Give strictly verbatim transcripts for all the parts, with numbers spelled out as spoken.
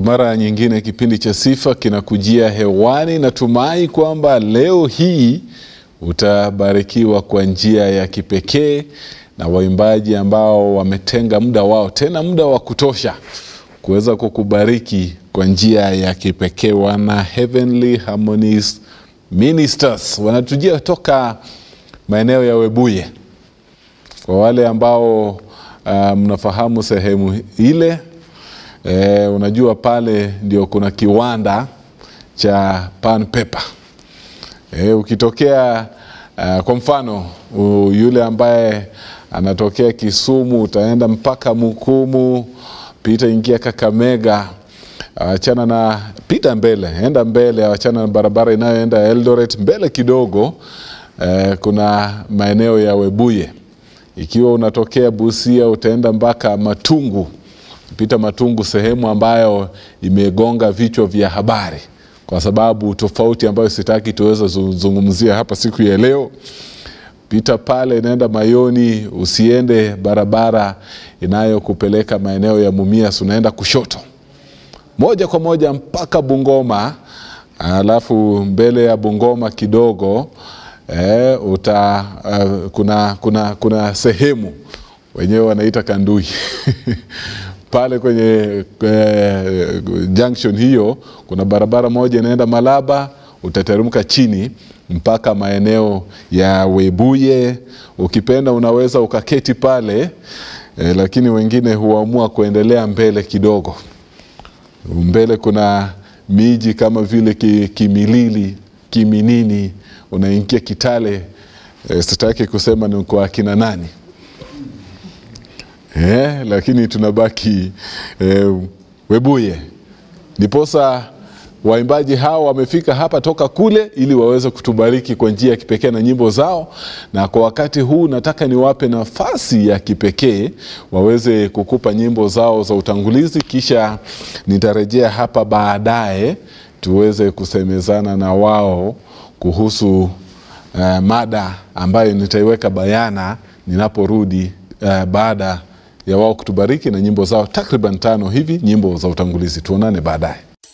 Kwa mara nyingine kipindi cha Sifa kinakujia hewani. Natumai kwamba leo hii utabarikiwa kwa njia ya kipekee na waimbaji ambao wametenga muda wao, tena muda wa kutosha, kuweza kukubariki kwa njia ya kipekee. Wana Heavenly Harmonies Ministers wanatujia toka maeneo ya Webuye. Kwa wale ambao uh, mnafahamu sehemu ile, E, unajua pale ndio kuna kiwanda cha Pan Paper. E, ukitokea uh, kwa mfano u, yule ambaye anatokea Kisumu, utaenda mpaka Mukumu, pita ingia Kakamega, achana na pita mbele, enda mbele, achana na barabara inayoenda Eldoret, mbele kidogo e, kuna maeneo ya Webuye. Ikiwa unatokea Busia, utaenda mpaka Matungu, pita Matungu, sehemu ambayo imegonga vichwa vya habari kwa sababu tofauti ambayo sitaki tuweza zungumzia hapa siku ya leo. Pita pale, nenda Mayoni, usiende barabara inayokupeleka maeneo ya Mumias, unaenda kushoto moja kwa moja mpaka Bungoma. Alafu mbele ya Bungoma kidogo eh, uta uh, kuna kuna kuna sehemu wenyewe wanaita Kandui pale kwenye eh, junction hiyo kuna barabara moja inaenda Malaba, utateremka chini mpaka maeneo ya Webuye. Ukipenda unaweza ukaketi pale, eh, lakini wengine huamua kuendelea mbele kidogo. Mbele kuna miji kama vile Kimilili, Kiminini, unaingia Kitale, eh, sitaki kusema ni kwa kina nani. Eh, lakini tunabaki eh, Webuye. Niposa waimbaji hao wamefika hapa toka kule ili waweze kutubariki kwa njia ya kipekee na nyimbo zao. Na kwa wakati huu nataka niwape nafasi ya kipekee waweze kukupa nyimbo zao za utangulizi, kisha nitarejea hapa baadaye tuweze kusemezana na wao kuhusu uh, mada ambayo nitaiweka bayana ninaporudi uh, baada ya wao kutubariki na nyimbo zao takriban tano hivi, nyimbo za utangulizi. Tuonane baadaye.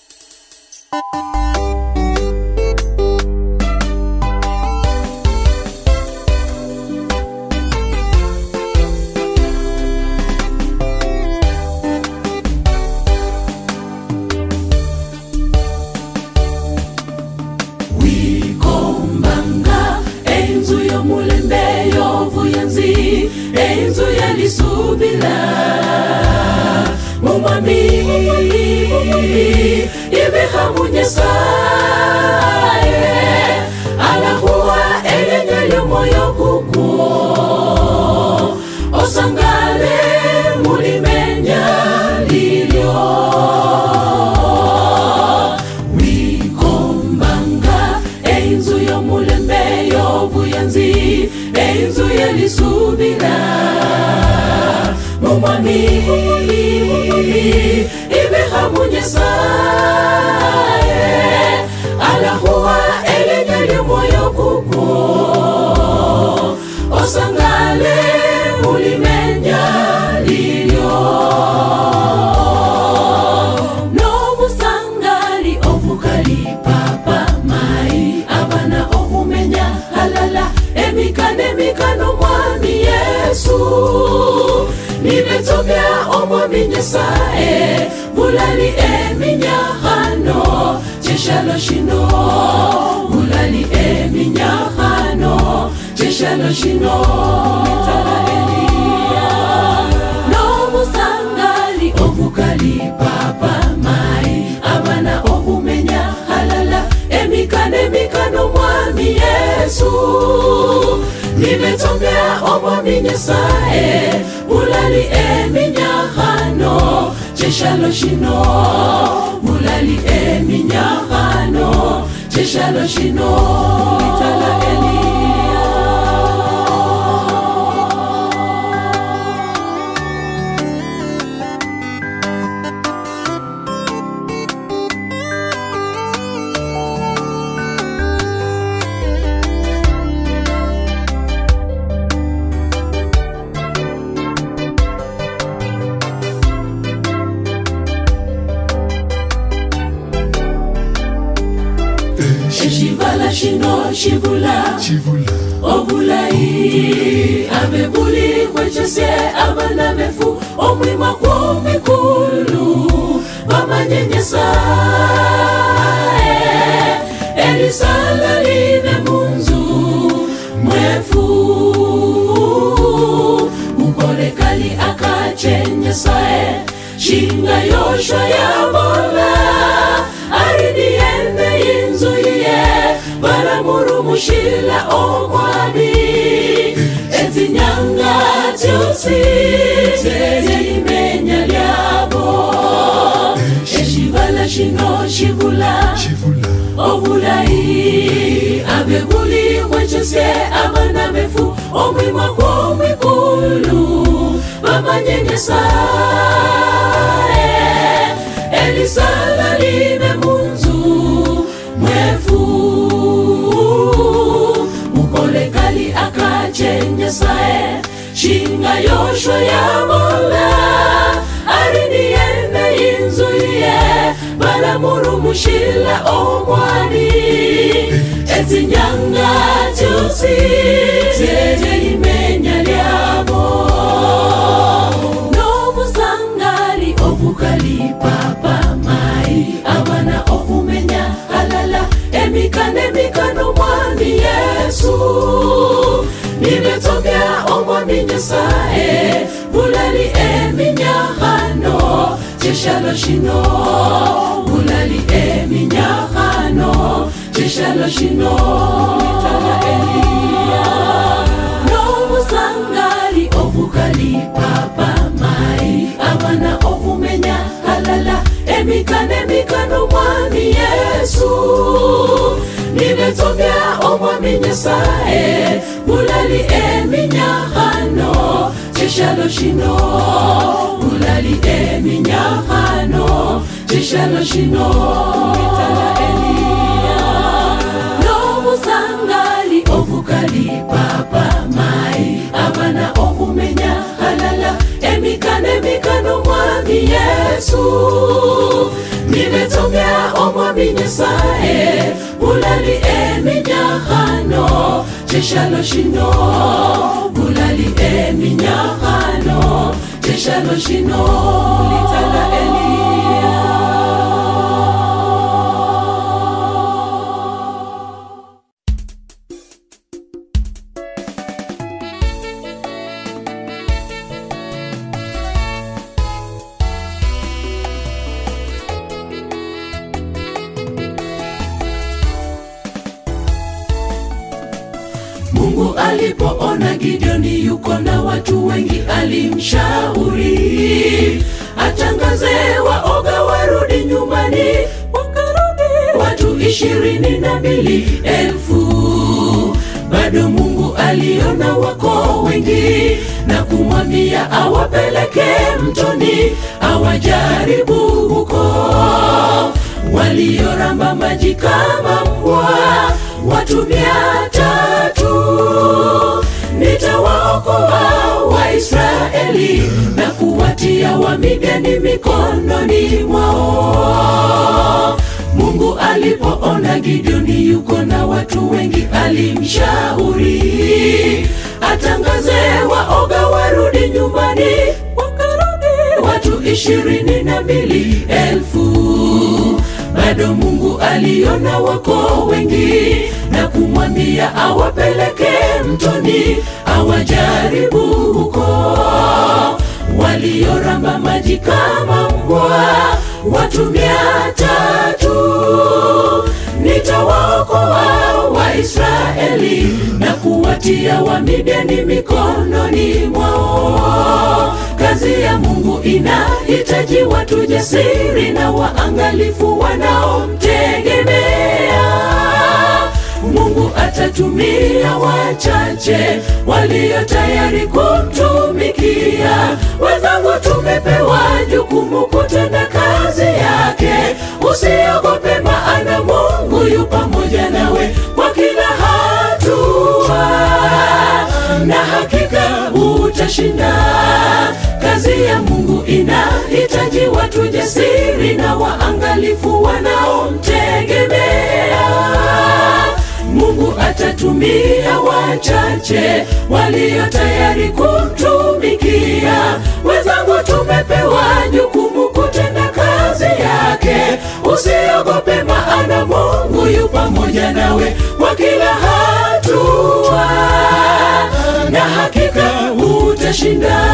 Wikombanga enzu yo mulembe yo vuyanzi, enzu yalisubila mumami ibiha munyesaye alahuwa elenyelyo moyo kukuo osangale mulimenya lilyo. Wikombanga enzu yo mulembe yo vuyanzi, enzu yalisubila mumami ibiha munyesaye alahuwa elenyelyo moyo kukuo osangale mulimenya lilyo. Nobusangali ovukali papa mai abana ovumenya halala emikane mikano mwami Yesu nibetobya omwami Nyesaye bulali eminyahano cheshalo shino bulali eminyahano cheshalo shino mitala Elia nobusangali ovukali papa mai abana ovumenya halala emikane mikano mwami Yesu nibetobya omwami Nyesaye bulali eminyahano cheshalo shino bulali eminyahano cheshalo shino mitala Elia. eshivala shino shivula obulai abebuli kwechese abana befu omwima kwa mikulu bamanyenyesa elisala live munzu mwefu ukole kali akachenyesa shinga yosho ya bola aridiende inzu ye baramuru mushila omwami ezinyanga tyosi tezimenya lyabo eshivala shino shivula obulai abebuli kwechese abana befu omwima kwa mikulu bamanyenyesa elisala live munzu mwefu ukole kali akachenyesa shinga yosho ya mola aridiende inzu ye baramuru mushila omwani ezinyanga tyosi tezimenya lyabo nobusangali obukali papa mai abana okumenya halala emikane mikano mwani Yesu nimetokea omwami Nyasaye bulali eminyahano cheshalo shino bulali eminyahano cheshalo shino mitala Elia nobusangali obukali papa mai abana okumenya halala emikane mikano mwami Yesu nimetokea omwami Nyasaye bulali eminyahano cheshalo shino bulali eminyahano cheshalo shino mitala Elia nobusangali obukali papa mai abana okumenya halala emikane mikano mwami Yesu nimetokea omwami Nyasaye bulali eminyahano cheshalo shino bulali eminyahano cheshalo shino litala Elia Mungu alipoona Gideoni yuko na watu wengi alimshauri atangaze waoga warudi nyumbani. Wakarudi watu ishirini na mbili elfu. Bado Mungu aliona wako wengi na kumwambia awapeleke mtoni awajaribu huko. Walioramba maji kama mbwa watu mia tatu. Nitawaokoa Waisraeli na kuwatia Wamidiani mikononi mwao. Mungu alipoona Gideoni yuko na watu wengi alimshauri atangaze waoga warudi nyumbani. Wakarudi watu ishirini na mbili elfu. Bado Mungu aliona wako wengi na kumwambia awapeleke mtoni awajaribu huko. Walioramba maji kama mbwa watu mia tatu. Nitawaokoa Waisraeli na kuwatia Wamidiani mikononi mwao. Kazi ya Mungu inahitaji watu jasiri na waangalifu wanaomtegemea. Mungu atatumia wachache walio tayari kumtumikia. Wenzangu, tumepewa jukumu kutenda kazi yake. Usiogope, maana Mungu yu pamoja nawe kwa kila hatua, na hakika utashinda. Kazi ya Mungu inahitaji watu jasiri na waangalifu wanaomtegemea. atatumia wachache walio tayari kumtumikia. Wenzangu, tumepewa jukumu kutenda kazi yake. Usiogope, maana Mungu yu pamoja nawe kwa kila hatua, na hakika utashinda.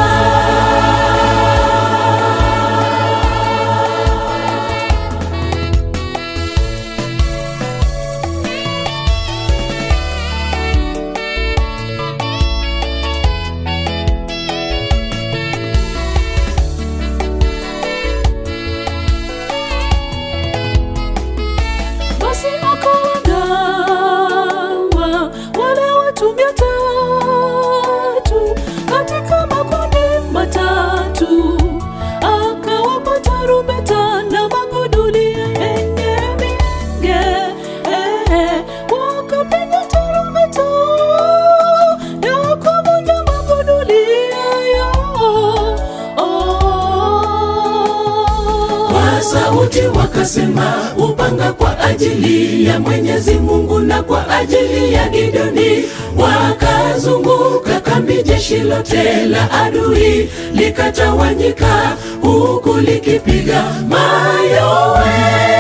Sauti wakasema, upanga kwa ajili ya Mwenyezi Mungu na kwa ajili ya Gideoni. Wakazunguka kambi, jeshi lote la adui likatawanyika, huku likipiga mayowe.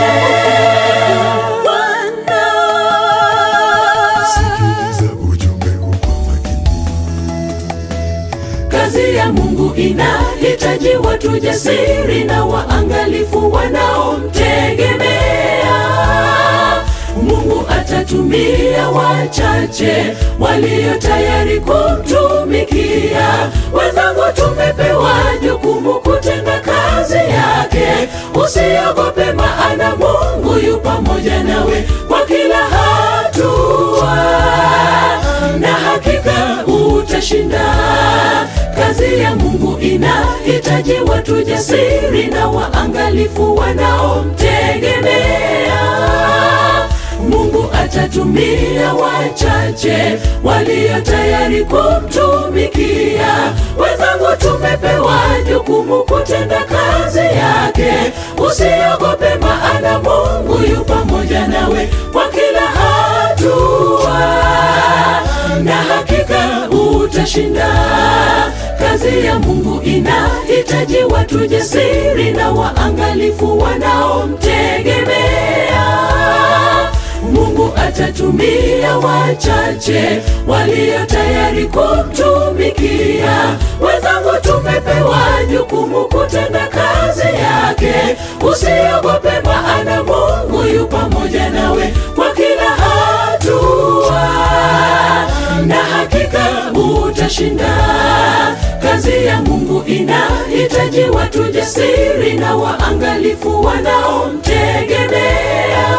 Sikiliza ujumbe huu kwa makini. Kazi ya Mungu inahitaji watu jasiri na waangalifu wanaomtegemea. Mungu atatumia wachache walio tayari kumtumikia. Wenzangu, tumepewa jukumu kutenda kazi yake. Usiogope, maana Mungu yu pamoja nawe kwa kila hatua, na hakika utashinda. Kazi ya Mungu inahitaji watu jasiri na waangalifu wanaomtegemea. Mungu atatumia wachache walio tayari kumtumikia. Wenzangu, tumepewa jukumu kutenda kazi yake. Usiogope, maana Mungu yu pamoja nawe kwa kila hatua, na hakika utashinda. Kazi ya Mungu inahitaji watu jasiri na waangalifu wanaomtegemea. Mungu atatumia wachache walio tayari kumtumikia. Wenzangu, tumepewa jukumu kutenda kazi yake. Usiogope, maana Mungu yu pamoja nawe kwa kila hatua, na hakika utashinda. Kazi ya Mungu inahitaji watu jasiri na waangalifu wanaomtegemea.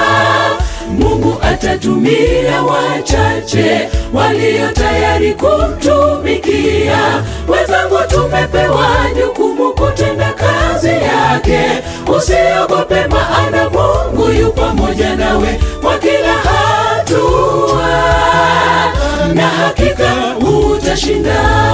Mungu atatumia wachache walio tayari kumtumikia. Wenzangu, tumepewa jukumu kutenda kazi yake. Usiogope, maana Mungu yu pamoja nawe kwa kila hatua, na hakika utashinda.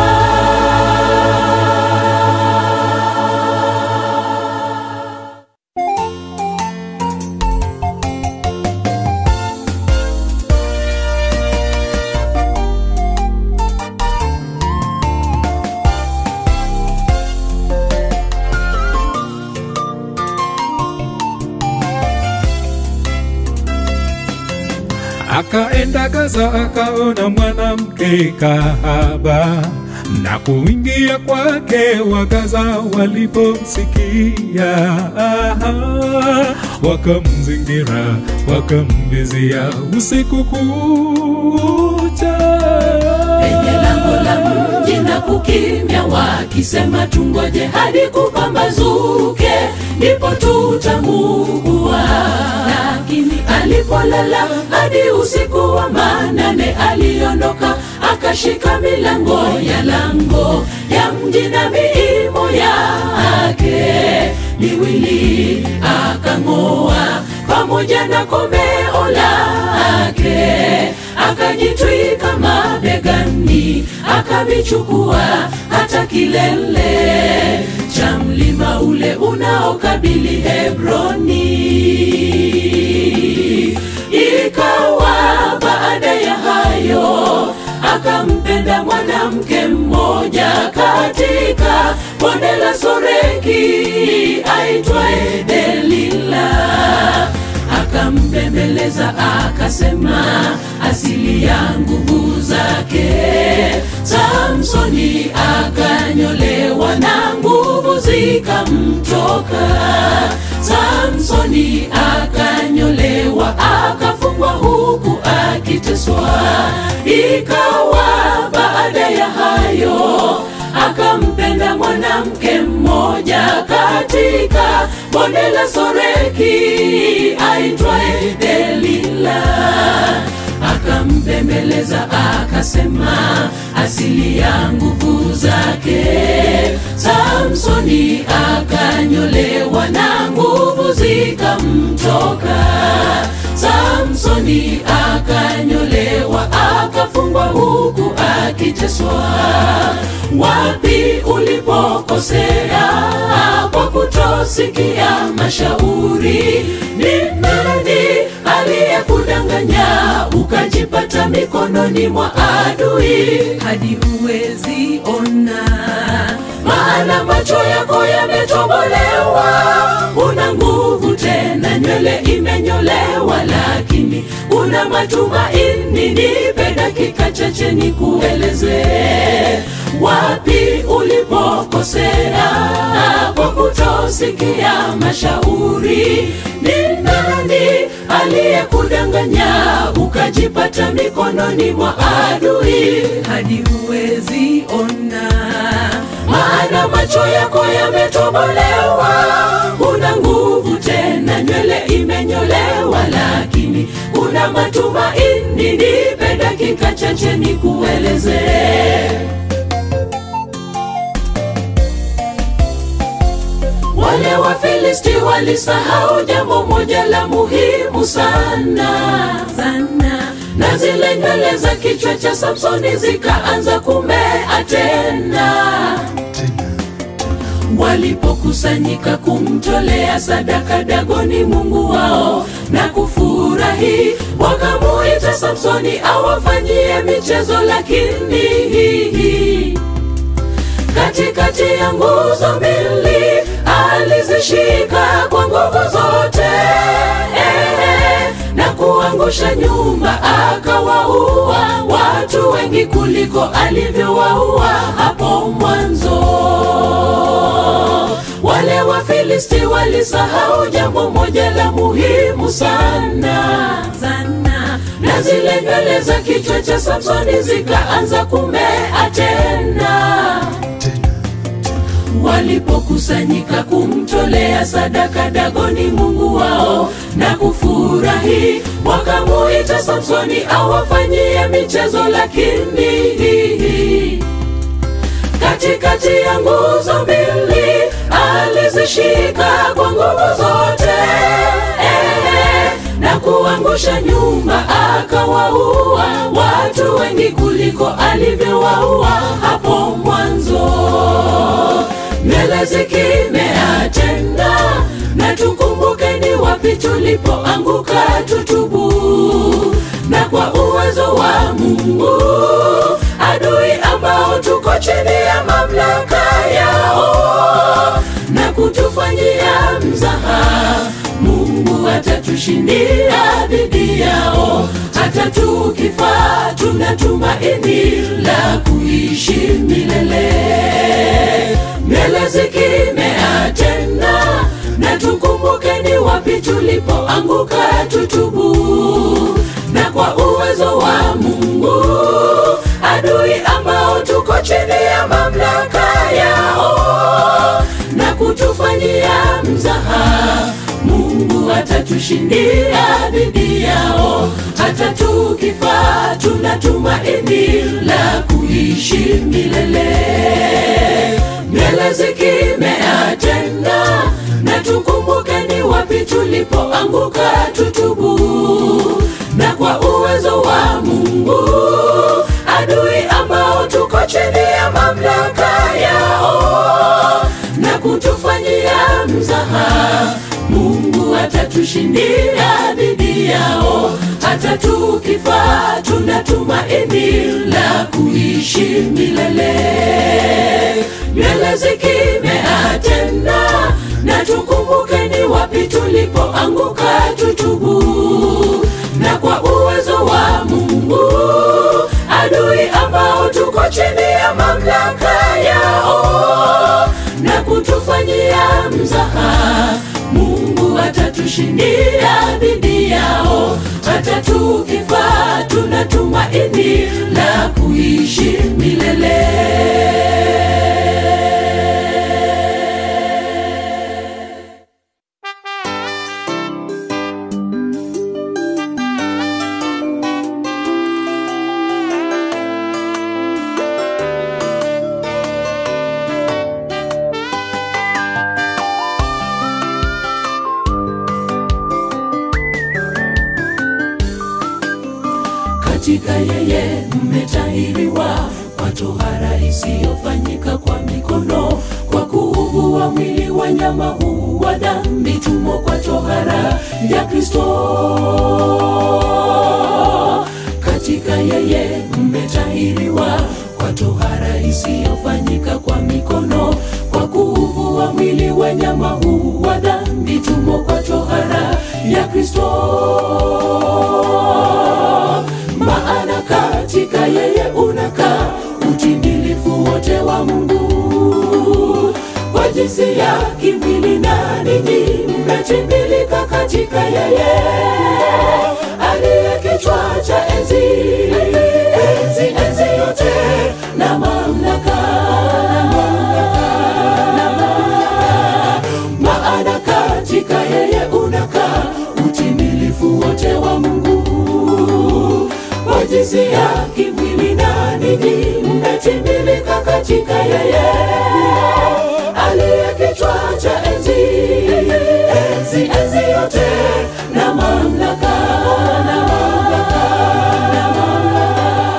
Akaenda Gaza, akaona mwanamke kahaba, na kuingia kwake Wagaza waliposikia. Wakamzingira, wakamvizia usiku kucha. Penye lango la mji na kukimya, wakisema tungoje hadi kupambazuke, ndipo tutamuua. Lakini alipolala hadi usiku wa manane, aliondoka akashika milango ya lango ya mji na miimo yake miwili, akang'oa pamoja na komeo lake, akajitwika mabegani, akavichukua hata kilele cha mlima ule unaokabili Hebroni. Ikawa baada ya akampenda mwanamke mmoja katika bonde la Soreki aitwaye Delila. Akampembeleza akasema, asili ya nguvu zake. Samsoni akanyolewa na nguvu zikamtoka. Samsoni akanyolewa akafungwa huku akiteswa. Ikawa baada ya hayo akampenda mwanamke mmoja katika bonde la Soreki aitwaye Delila. Akampembeleza akasema, asili ya nguvu zake. Samsoni akanyolewa na nguvu zikamtoka. Samsoni akanyolewa akafungwa huku akiteswa. Wapi ulipokosea kwa kutosikia mashauri? Ni nani aliyekudanganya ukajipata mikononi mwa adui hadi huwezi ona? Maana macho yako yametobolewa, una nguvu tena, nywele imenyolewa, lakini una matumaini. Nipe dakika chache nikueleze wapi ulipokosea kwa kutosikia mashauri. Ni nani aliyekudanganya ukajipata mikononi mwa adui hadi huwezi ona? Maana macho yako yametobolewa, una nguvu tena, nywele imenyolewa, lakini una matumaini. Nipe dakika chache nikueleze. Wale Wafilisti walisahau jambo moja la muhimu sana sana, na zile nywele za kichwa cha Samsoni zikaanza kumea tena. Walipokusanyika kumtolea sadaka Dagoni mungu wao na kufurahi, wakamuita Samsoni awafanyie michezo, lakini katikati ya nguzo mbili alizishika kwa nguvu zote, eh, na kuangusha nyumba, akawaua watu wengi kuliko alivyowaua hapo mwanzo. Wale Wafilisti walisahau jambo moja la muhimu sana sana, na zile nywele za kichwa cha Samsoni zikaanza kumea tena. Walipokusanyika kumtolea sadaka Dagoni mungu wao na kufurahi, wakamuita Samsoni awafanyie michezo, lakini katikati ya nguzo mbili alizishika kwa nguvu zote, eh, na kuangusha nyumba, akawaua watu wengi kuliko alivyowaua hapo mwanzo. Nywele zikimea tena, na tukumbuke ni wapi tulipoanguka, tutubu. Na kwa uwezo wa Mungu, adui ambao tuko chini ya mamlaka yao na kutufanyia mzaha, Mungu atatushindia dhidi yao. Hata tukifa tunatumaini la kuishi milele. Nywele zikimea tena, na tukumbuke ni wapi tulipoanguka, tutubu. Na kwa uwezo wa Mungu, adui ambao tuko chini ya mamlaka yao na kutufanyia mzaha, Mungu atatushindia dhidi yao. Hata tukifa tunatumaini la kuishi milele. Nywele zikimea tena, na tukumbuke ni wapi tulipoanguka, tutubu. Na kwa uwezo wa Mungu, adui ambao tuko chini ya mamlaka yao na kutufanyia mzaha, Mungu atatushindia dhidi yao. hata tukifa tuna tumaini la kuishi milele. Nywele zikimea tena, na tukumbuke ni wapi tulipoanguka, tutubu. Na kwa uwezo wa Mungu, adui ambao tuko chini ya mamlaka yao na kutufanyia mzaha, Mungu atatushindia dhidi yao. Hata tukifa tuna tumaini la kuishi milele. Katika yeye mmetahiriwa kwa tohara isiyofanyika kwa mikono, kwa kuuvua mwili wa nyama huu wa dhambi, tumo kwa tohara ya Kristo. Katika yeye mmetahiriwa kwa tohara isiyofanyika kwa mikono, kwa kuuvua mwili wa nyama huu wa dhambi, tumo kwa tohara ya Kristo. Maana katika yeye unakaa utimilifu wote wa Mungu. Kwa jinsi ya kimwili na ninyi mmetimilika katika yeye, aliye kichwa cha enzi, enzi, enzi yote na mamlaka, na mamlaka. Maana katika yeye unakaa utimilifu wote wa Mungu. Kwa jinsi ya kimwili na ninyi mmetimilika katika yeye, aliye kichwa cha enzi, enzi, enzi yote na mamlaka, na mamlaka, na mamlaka.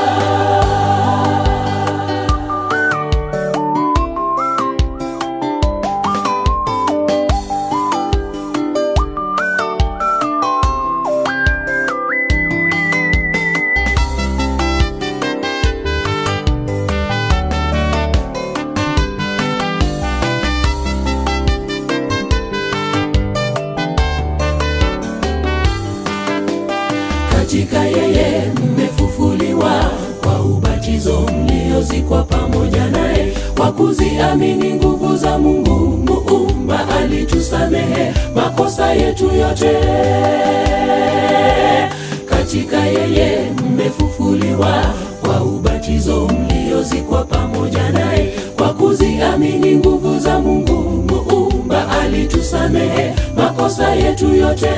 Katika yeye mmefufuliwa kwa ubatizo mliozikwa pamoja naye, kwa kuziamini nguvu za Mungu Muumba, alitusamehe makosa yetu yote. Katika yeye mmefufuliwa kwa ubatizo mliozikwa pamoja naye, kwa kuziamini nguvu za Mungu Muumba, alitusamehe makosa yetu yote.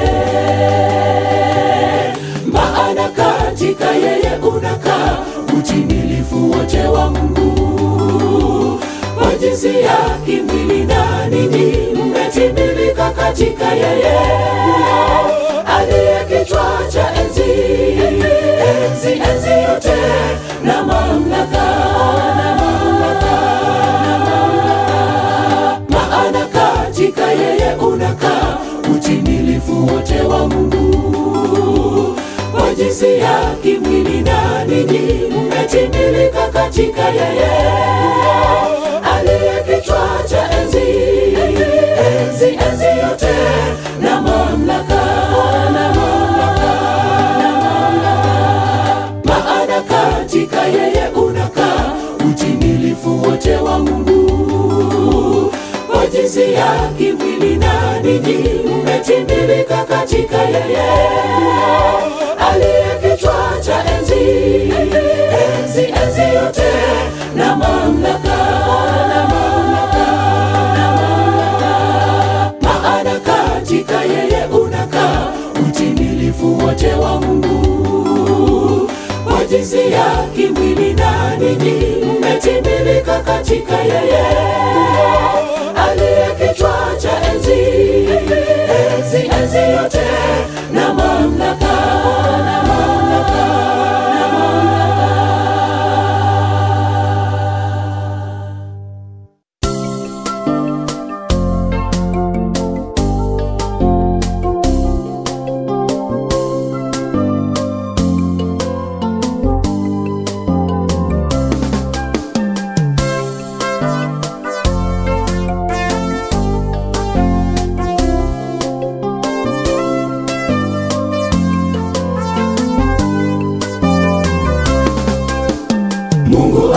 Maana katika yeye unakaa utimilifu wote wa Mungu. Kwa jinsi ya kimwili na ninyi mmetimilika katika yeye, aliye kichwa cha enzi, enzi, enzi yote na mamlaka, na mamlaka, na mamlaka. Maana katika yeye unakaa utimilifu wote wa Mungu. Kwa jinsi ya kimwili na ninyi mmetimilika katika yeye, aliye kichwa cha enzi, enzi, enzi yote na mamlaka, na mamlaka, na mamlaka. Maana katika yeye unakaa utimilifu wote wa Mungu. Kwa jinsi ya kimwili na ninyi mmetimilika katika yeye, aliye kichwa cha enzi, enzi, enzi yote na mamlaka, na mamlaka, na mamlaka. Maana katika yeye unakaa utimilifu wote wa Mungu. Kwa jinsi ya kimwili na ninyi mmetimilika katika yeye, aliye kichwa cha enzi, enzi, enzi yote na mamlaka, na mamlaka, na mamlaka.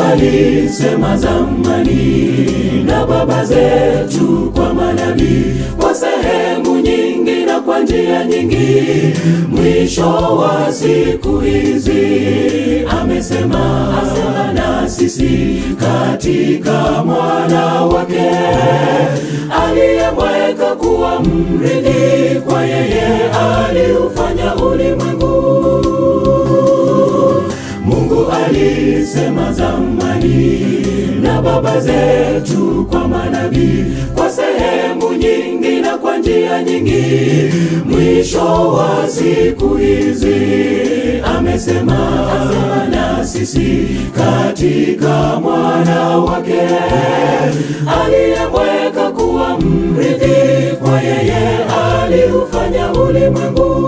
alisema zamani na baba zetu kwa manabii, kwa sehemu nyingi na kwa njia nyingi. Mwisho wa siku hizi amesema, asema na sisi katika mwana wake aliyemweka kuwa mrithi. Kwa yeye aliufanya ulimwengu. Mungu alisema zamani na baba zetu kwa manabii, kwa sehemu nyingi na kwa njia nyingi. Mwisho wa siku hizi amesema, asema na sisi katika mwana wake aliyemweka kuwa mrithi. Kwa yeye aliufanya ulimwengu.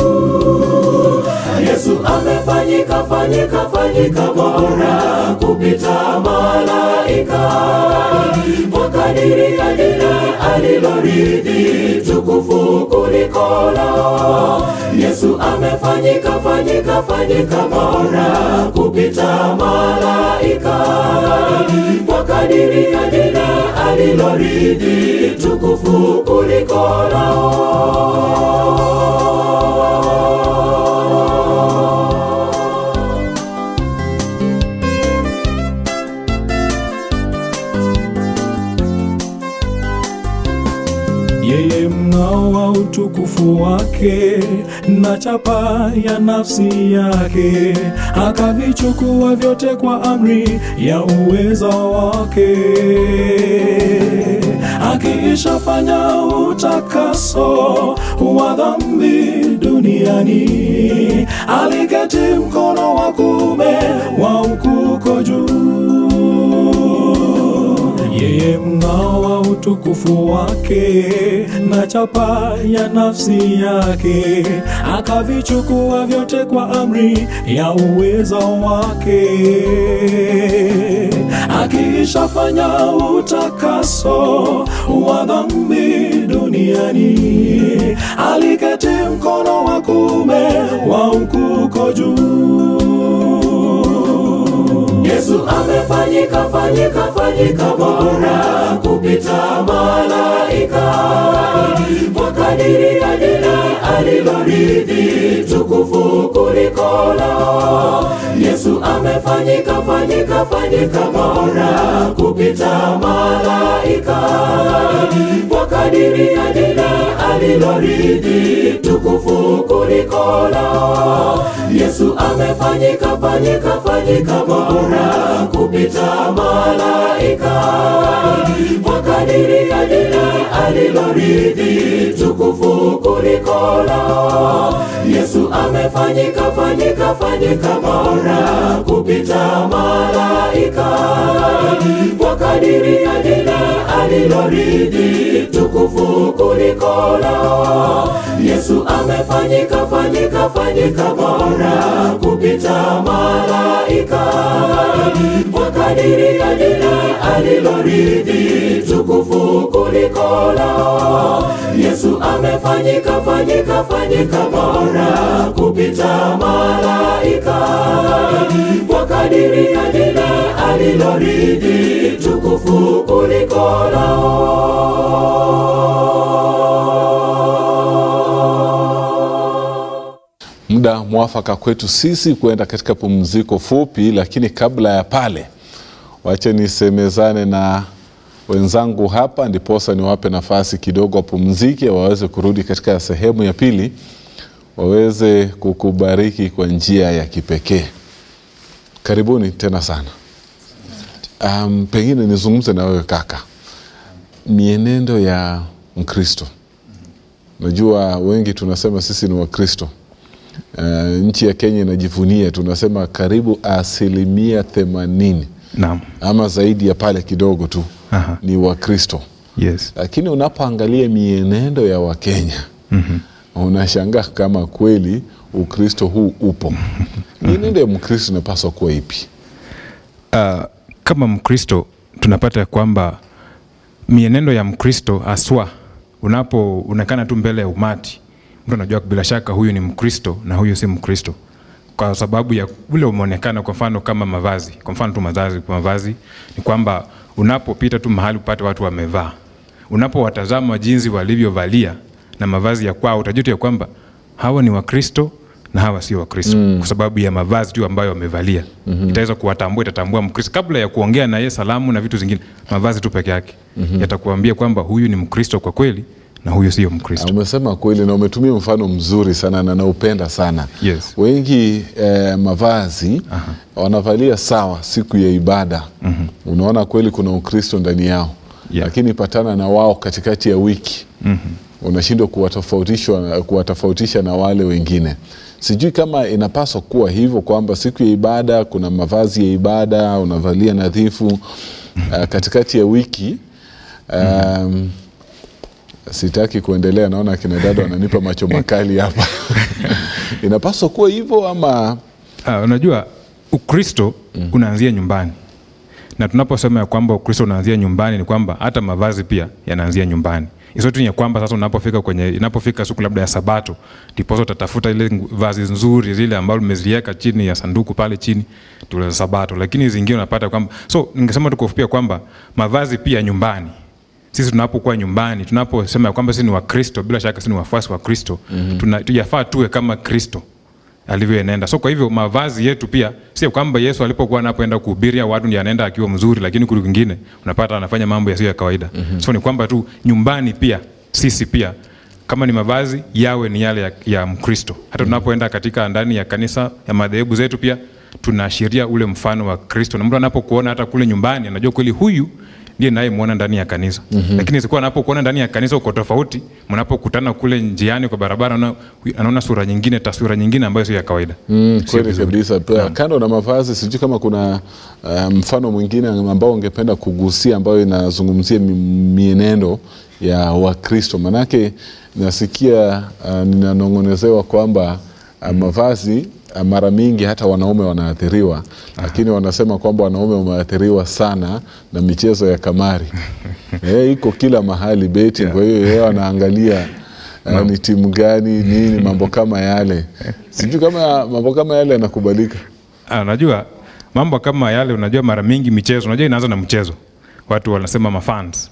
Yesu amefanyika fanyika fanyika bora kupita malaika, kwa kadiri ya jina alilorithi tukufu kuliko lao. Yesu amefanyika fanyika fanyika bora kupita malaika, kwa kadiri ya jina alilorithi tukufu kuliko lao. Yeye mng'ao wa utukufu wake na chapa ya nafsi yake, akavichukua vyote kwa amri ya uweza wake. Akiishafanya utakaso wa dhambi duniani, aliketi mkono wa kuume wa ukuko juu. Yeye mng'ao wa utukufu wake na chapa ya nafsi yake, akavichukua vyote kwa amri ya uweza wake. Akiishafanya utakaso wa dhambi duniani, aliketi mkono wa kuume wa ukuko juu. Yesu amefanyika fanyika fanyika bora kupita malaika, kwa kadiri ya jina alilorithi tukufu kuliko lao. Yesu amefanyika fanyika fanyika bora kupita malaika, kwa kadiri ya jina alilorithi tukufu kuliko lao. Yesu amefanyika fanyika fanyika bora kupita malaika, kwa kadiri ya jina alilorithi tukufu kuliko lao. Yesu amefanyika fanyika fanyika bora kupita malaika, kwa kadiri ya jina alilorithi tukufu kuliko lao. Yesu amefanyika fanyika fanyika bora kupita malaika, kwa kadiri ya jina alilorithi tukufu kuliko lao. Yesu amefanyika fanyika fanyika bora kupita malaika, kwa kadiri ya jina alilorithi tukufu kuliko lao. Muda mwafaka kwetu sisi kuenda katika pumziko fupi, lakini kabla ya pale wacha nisemezane na wenzangu hapa, ndiposa niwape nafasi kidogo wapumzike, waweze kurudi katika sehemu ya pili, waweze kukubariki kwa njia ya kipekee. Karibuni tena sana. Um, pengine nizungumze na wewe kaka, mienendo ya Mkristo. Najua wengi tunasema sisi ni Wakristo. Uh, nchi ya Kenya inajivunia, tunasema karibu asilimia themanini. Naam. Ama zaidi ya pale kidogo tu. Aha. Ni Wakristo. Yes. Lakini unapoangalia mienendo ya Wakenya, mm-hmm. unashangaa kama kweli Ukristo huu upo. Mienendo ya Mkristo inapaswa kuwa ipi? Uh, kama Mkristo tunapata kwamba mienendo ya Mkristo aswa unapoonekana tu mbele ya umati, mtu anajua bila shaka huyu ni Mkristo na huyu si Mkristo. kwa sababu ya ule umeonekana. Kwa mfano kama mavazi, kwa mfano tu mavazi, kwa mavazi ni kwamba unapopita tu mahali upate watu wamevaa, unapowatazama jinsi walivyovalia na mavazi ya kwao, utajuta ya kwamba hawa ni Wakristo na hawa sio Wakristo, mm. kwa sababu ya mavazi tu ambayo wamevalia. Mm-hmm. Itaweza kuwatambua, itatambua Mkristo kabla ya kuongea na yeye salamu na vitu zingine. Mavazi tu peke yake mm-hmm. yatakuambia kwamba huyu ni Mkristo kwa kweli na huyu sio Mkristo. Umesema kweli na umetumia mfano mzuri sana na naupenda sana. Yes. Wengi eh, mavazi Aha. wanavalia sawa siku ya ibada. Mm-hmm. Unaona kweli kuna Ukristo ndani yao. Yeah. Lakini patana na wao katikati ya wiki. Mm-hmm. Unashindwa kuwatofautisha kuwatofautisha na wale wengine. Sijui kama inapaswa kuwa hivyo kwamba siku ya ibada kuna mavazi ya ibada unavalia nadhifu, uh, katikati ya wiki um, sitaki kuendelea, naona kina dada wananipa macho makali hapa. Inapaswa kuwa hivyo ama uh, unajua Ukristo mm. unaanzia nyumbani. Na tunaposema ya kwamba Ukristo unaanzia nyumbani ni kwamba hata mavazi pia yanaanzia nyumbani. Isotu ni kwamba sasa unapofika kwenye inapofika siku labda ya Sabato, ndipo utatafuta ile vazi nzuri zile ambazo umeziweka chini ya sanduku pale chini tule Sabato. Lakini zingine unapata kwamba so ningesema tu kufupia kwamba mavazi pia nyumbani. Sisi tunapokuwa nyumbani, tunaposema kwamba sisi ni Wakristo, bila shaka sisi ni wafuasi wa Kristo, mm-hmm. tunayafaa tuwe kama Kristo alivyoenenda. So kwa hivyo mavazi yetu pia sio kwamba Yesu alipokuwa anapoenda kuhubiria watu ndiye anaenda akiwa mzuri, lakini kule kwingine unapata anafanya mambo yasiyo ya kawaida. Mm-hmm. So ni kwamba tu nyumbani pia sisi pia kama ni mavazi yawe ni yale ya, ya Mkristo. Hata tunapoenda katika ndani ya kanisa ya madhehebu zetu pia tunaashiria ule mfano wa Kristo. Na mtu anapokuona hata kule nyumbani anajua kweli huyu ndiye naye muona ndani ya kanisa. Mm-hmm. Lakini sikuwa anapokuona ndani ya kanisa uko tofauti, mnapokutana kule njiani kwa barabara anaona sura nyingine, taswira nyingine ambayo sio ya kawaida. Mm, kweli kabisa. Yeah. Kando na mavazi, sijui kama kuna uh, mfano mwingine ambao ungependa kugusia ambao inazungumzia mienendo ya Wakristo. Manake nasikia uh, ninanongonezewa kwamba uh, mavazi uh, mara mingi hata wanaume wanaathiriwa. Aha. Lakini wanasema kwamba wanaume wameathiriwa sana na michezo ya kamari. Eh, iko kila mahali betting. Yeah. Kwa hiyo yeye anaangalia uh, ni timu gani nini mambo kama yale. Sijui kama mambo kama yale yanakubalika. Ah, unajua mambo kama yale, unajua mara mingi michezo, unajua inaanza na mchezo. Watu wanasema mafans.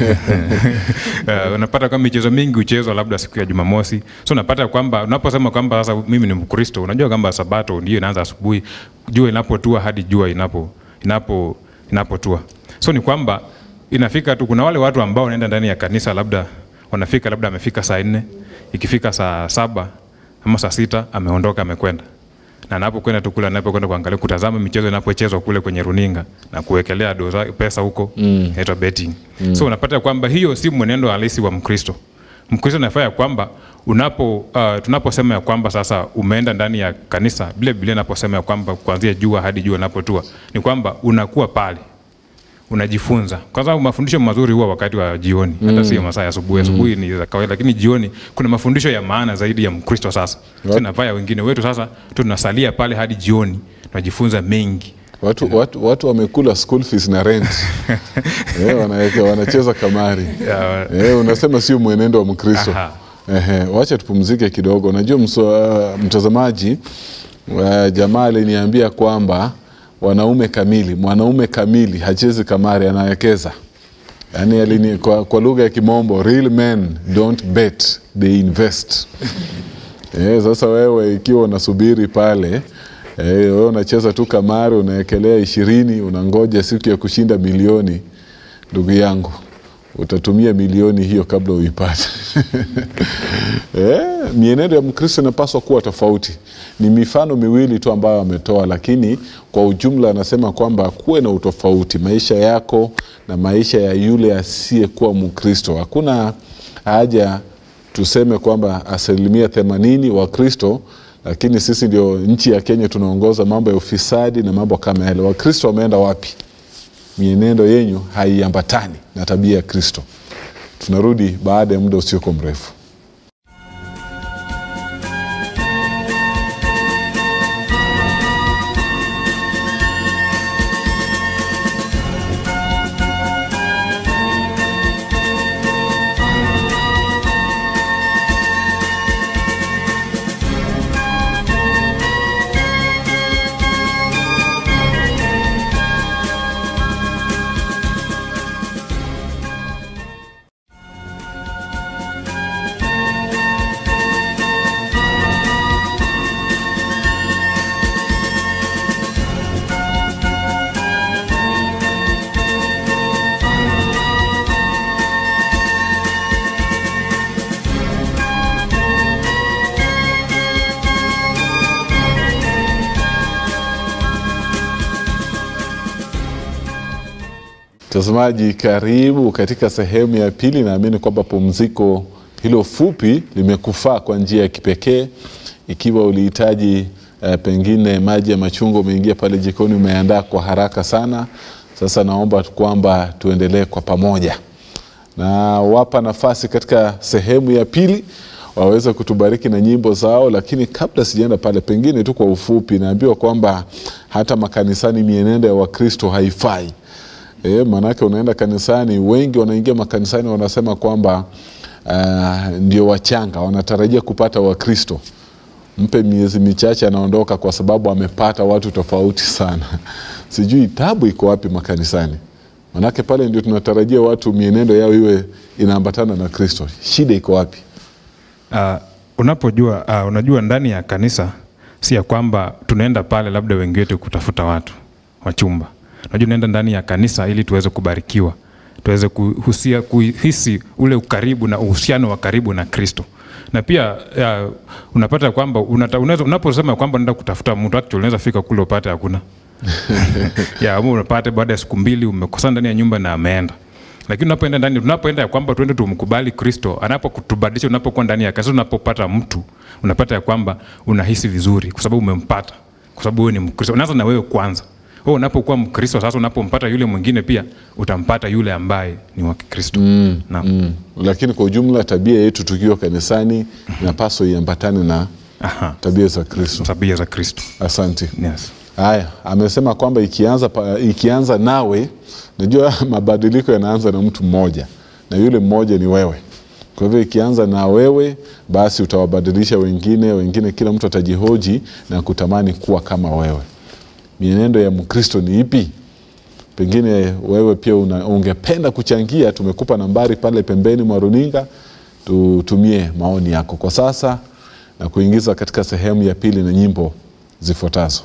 uh, unapata kwamba michezo mingi uchezwa labda siku ya Jumamosi. So unapata kwamba unaposema kwamba sasa mimi ni Mkristo, unajua kwamba Sabato ndio inaanza asubuhi, jua inapotua hadi jua inapo inapo inapotua. So ni kwamba inafika tu kuna wale watu ambao wanaenda ndani ya kanisa labda wanafika labda amefika saa nne, ikifika saa saba ama saa sita ameondoka amekwenda. Na anapokwenda tu kule anapokwenda kuangalia kutazama michezo inapochezwa kule kwenye runinga na kuwekelea doza pesa huko, mm. inaitwa betting. Mm. So unapata kwamba hiyo si mwenendo halisi wa Mkristo. Mkristo anafanya kwamba unapo uh, tunaposema ya kwamba sasa umeenda ndani ya kanisa, bila bila naposema ya kwamba kuanzia jua hadi jua linapotua, ni kwamba unakuwa pale unajifunza. Kwa sababu mafundisho mazuri huwa wakati wa jioni, mm. hata sio masaa ya asubuhi. Asubuhi mm. ni za kawaida, lakini jioni kuna mafundisho ya maana zaidi ya Mkristo sasa. Yep. Sina vaya wengine wetu sasa tunasalia pale hadi jioni, tunajifunza mengi. Watu you know? watu watu wamekula school fees na rent. Eh, wanaweka wanacheza kamari. Yeah. Eh, unasema sio mwenendo wa Mkristo. Ehe, wacha tupumzike kidogo. Najua uh, mtazamaji uh, jamaa aliniambia kwamba wanaume kamili, mwanaume kamili hachezi kamari, anawekeza. Yaani alini kwa, kwa lugha ya Kimombo, real men don't bet, they invest. Eh, sasa wewe ikiwa unasubiri pale, eh, wewe unacheza tu kamari, unaekelea ishirini, unangoja siku ya kushinda milioni, ndugu yangu, utatumia milioni hiyo kabla uipate. Eh, mienendo ya Mkristo inapaswa kuwa tofauti. Ni mifano miwili tu ambayo ametoa, lakini kwa ujumla anasema kwamba kuwe na utofauti maisha yako na maisha ya yule asiyekuwa Mkristo. Hakuna haja tuseme kwamba asilimia themanini wa Kristo, lakini sisi ndio nchi ya Kenya tunaongoza mambo ya ufisadi na mambo kama yale. Wakristo wameenda wapi? Mienendo yenyu haiambatani na tabia ya Kristo. Tunarudi baada ya muda usio mrefu. Mtazamaji, karibu katika sehemu ya pili. Naamini kwamba pumziko hilo fupi limekufaa kwa njia ya kipekee. Ikiwa ulihitaji uh, pengine maji ya machungwa, umeingia pale jikoni umeandaa kwa haraka sana, sasa naomba kwamba tuendelee kwa pamoja. Na wapa nafasi katika sehemu ya pili waweza kutubariki na nyimbo zao, lakini kabla sijaenda pale, pengine tu kwa ufupi, naambiwa kwamba hata makanisani mienendo ya Wakristo haifai. E, manake unaenda kanisani, wengi wanaingia makanisani wanasema kwamba uh, ndio wachanga, wanatarajia kupata Wakristo. Mpe miezi michache anaondoka kwa sababu amepata watu tofauti sana. Sijui tabu iko wapi makanisani. Manake pale ndio tunatarajia watu mienendo yao iwe inaambatana na Kristo. Shida iko wapi? Uh, unapojua uh, unajua ndani ya kanisa si ya kwamba tunaenda pale labda wengi wetu kutafuta watu wachumba. Unajua naenda ndani ya kanisa ili tuweze kubarikiwa, tuweze kuhusia kuhisi ule ukaribu na uhusiano wa karibu na Kristo. Na pia uh, unapata kwamba unaweza unaposema kwamba unaenda kutafuta mtu, actually unaweza fika kule upate hakuna. Ya unapata baada ya siku mbili umekosana ndani ya nyumba na ameenda. Lakini unapoenda ndani, tunapoenda ya kwamba tuende tumkubali Kristo, anapokutubadilisha, unapokuwa ndani ya kanisa, unapopata mtu, unapata ya kwamba unahisi vizuri kwa sababu umempata, kwa sababu wewe ni Mkristo. Unaanza na wewe kwanza. Wewe unapokuwa Mkristo, sasa unapompata yule mwingine pia utampata yule ambaye ni wa Kristo. Mm, mm. Lakini kwa ujumla tabia yetu tukiwa kanisani inapaswa iambatane na Aha. tabia za Kristo. Tabia za Kristo. Asante. Yes. Haya, amesema kwamba ikianza ikianza nawe, najua mabadiliko yanaanza na mtu mmoja, na yule mmoja ni wewe. Kwa hivyo ikianza na wewe, basi utawabadilisha wengine, wengine kila mtu atajihoji na kutamani kuwa kama wewe. Mienendo ya Mkristo ni ipi? Pengine wewe pia una, ungependa kuchangia. Tumekupa nambari pale pembeni mwa runinga, tutumie maoni yako kwa sasa na kuingiza katika sehemu ya pili na nyimbo zifuatazo.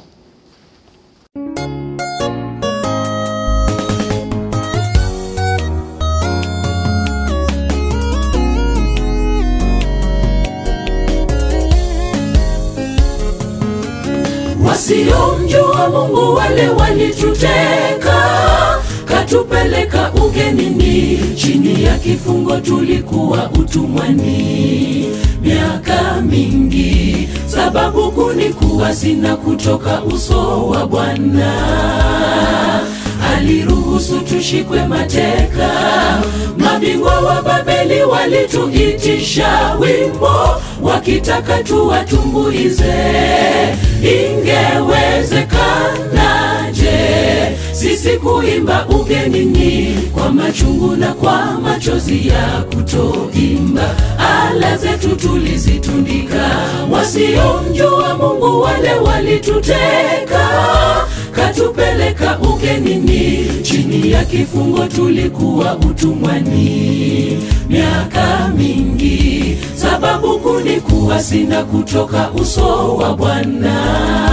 Wasiomjua Mungu wale walituteka, katupeleka ugenini, chini ya kifungo tulikuwa utumwani miaka mingi. Sababu kunikuwa sina kutoka uso wa Bwana, aliruhusu tushikwe mateka. Mabingwa wa Babeli walituitisha wimbo, wakitaka tuwatumbuize. Ingewezekanaje sisi kuimba ugenini, kwa machungu na kwa machozi ya kutoimba? Ala zetu tulizitundika. Wasiomjua Mungu wale walituteka, katupeleka ugenini, chini ya kifungo tulikuwa utumwani miaka mingi. Sababu kunikuwa sina kutoka uso wa Bwana,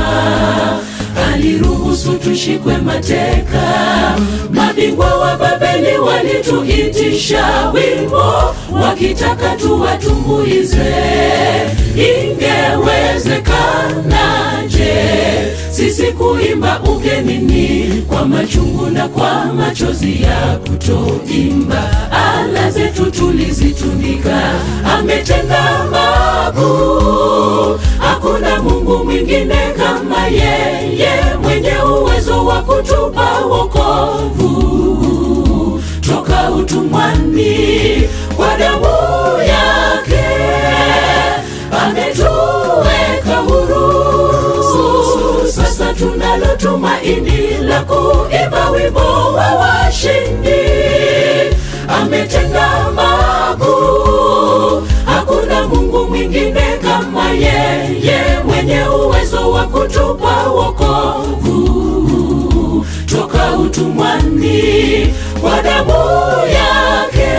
aliruhusu tushikwe mateka. Mabingwa wa Babeli walituitisha wimbo, wakitaka tuwatumbuize. Ingewezekanaje sisi kuimba ugenini, kwa machungu na kwa machozi ya kutoimba? Ala zetu tulizitundika. Ametenda makuu, hakuna Mungu mwingine kama yeye, mwenye uwezo wa kutupa wokovu toka utumwani. Kwa damu yake ametuweka huru, sasa tunalo tumaini la kuimba wimbo wa washindi. Ametenda makuu, hakuna Mungu mwingine kama yeye, mwenye uwezo wa kutupa wokovu toka utumwani. Kwa damu yake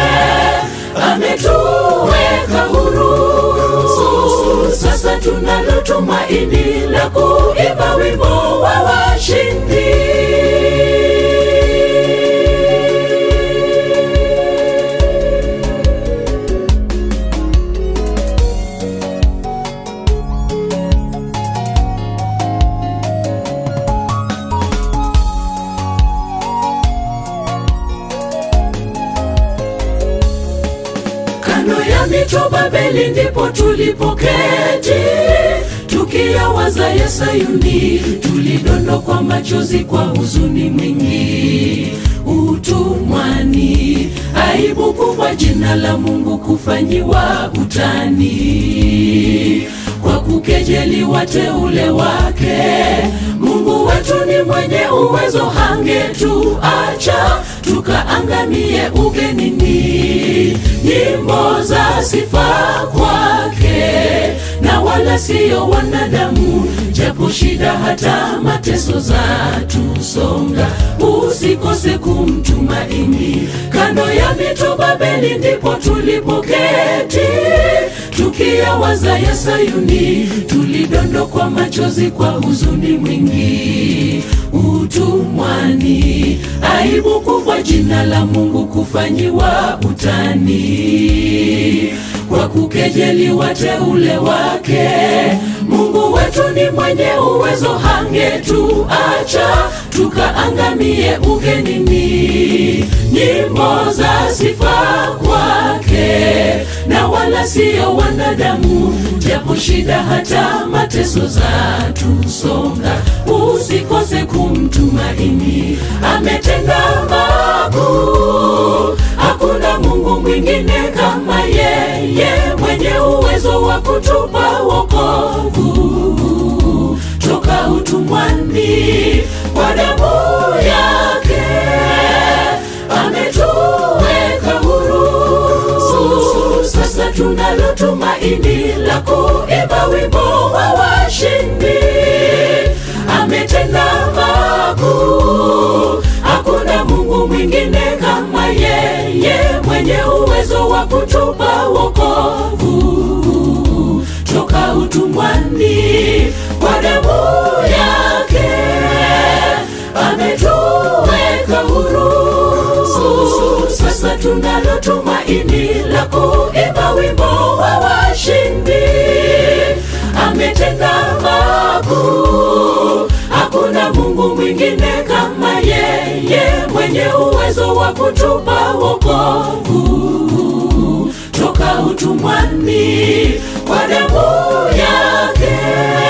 ametuweka huru, sasa tunalo tumaini la kuimba wimbo wa washindi. mito Babeli ndipo tulipoketi, tukiyawaza ya Sayuni, tulidondokwa machozi kwa huzuni mwingi. Utumwani, aibu kubwa jina la Mungu kufanyiwa utani, kwa kukejeli wateule wake. Mungu wetu ni mwenye uwezo, hangetuacha tukaangamie ugenini. Nyimbo za sifa kwake, na wala sio wanadamu, japo shida hata mateso za tusonga, usikose kumtumaini. Kando ya mito Babeli ndipo tulipoketi, tukiyawaza ya Sayuni, tulidondokwa machozi kwa huzuni mwingi. Utumwani, aibu kubwa jina la Mungu kufanyiwa utani, kwa kukejeli wateule wake. Mungu wetu ni mwenye uwezo, hangetuacha tukaangamie ugenini. Nyimbo za sifa kwake, na wala sio wanadamu, japo shida hata mateso za tusonga, usikose kumtumaini. Ametenda makuu, hakuna Mungu mwingine kama yeye, mwenye uwezo wa kutupa wokovu toka utumwani. Kwa damu yake ametuweka huru, sasa tunalo tumaini la kuimba wimbo wa washindi. Ametenda makuu, hakuna Mungu mwingine kama yeye, mwenye uwezo wa kutupa wokovu toka utumwani. Kwa damu yake ametuweka huru, sasa tunalo tumaini la kuimba wimbo wa washindi. Ametenda makuu, hakuna Mungu mwingine kama yeye, mwenye uwezo wa kutupa wokovu toka utumwani. Kwa damu yake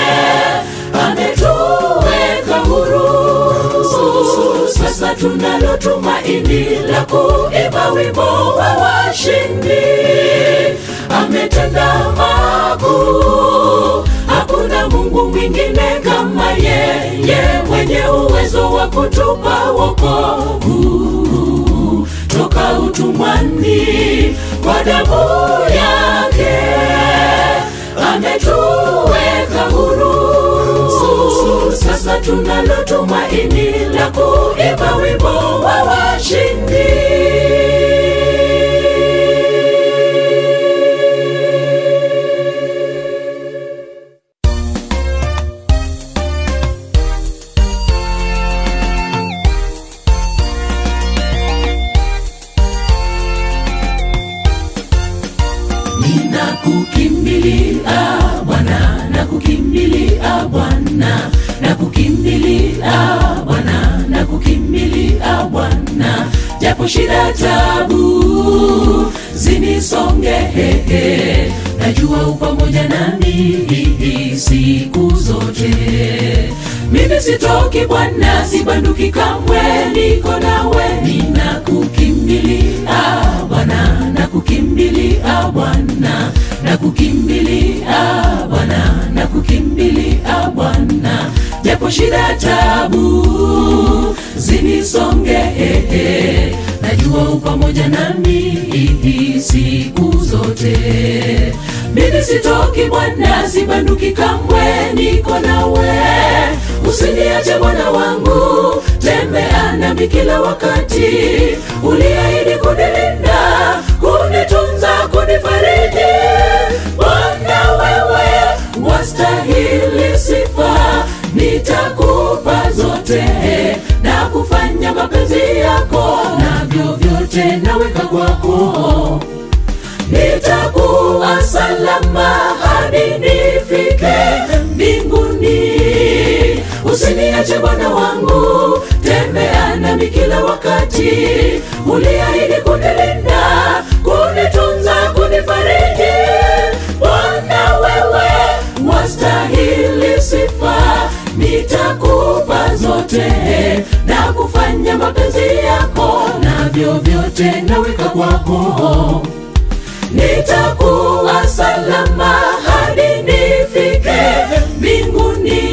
ametuweka huru, sasa tunalo tumaini la kuimba wimbo wa washindi. Ametenda makuu, hakuna Mungu mwingine kama yeye, mwenye uwezo wa kutupa wokovu toka utumwani. Kwa damu yake ametuweka huru, sasa tunalo tumaini la kuimba wimbo wa washindi. Ninakukimbilia Bwana, nakukimbilia Bwana, nakukimbilia Bwana, nakukimbilia Bwana, japo shida tabu zinisonge, hehe, najua upo pamoja nami siku zote. Mimi sitoki Bwana, sibanduki kamwe, niko nawe. Ninakukimbilia Bwana, nakukimbilia Bwana, nakukimbilia Bwana, nakukimbilia Bwana, japo shida tabu zinisonge, hehe, najua upo pamoja nami siku zote. Mimi sitoki Bwana, sibanduki kamwe, niko nawe. Usiniache Bwana wangu, tembea nami kila wakati. Uliahidi kunilinda, kunitunza, kunifariji. Bwana wewe wastahili sifa, nitakupa zote na kufanya mapenzi yako, na vyovyote naweka kwako. Nitakuwa salama hadi nifike mbinguni. Usiniache Bwana wangu, tembea nami kila wakati. Uliahidi kunilinda, kunitunza, kunifariji. vyovyote naweka kwako. Nitakuwa salama hadi nifike mbinguni.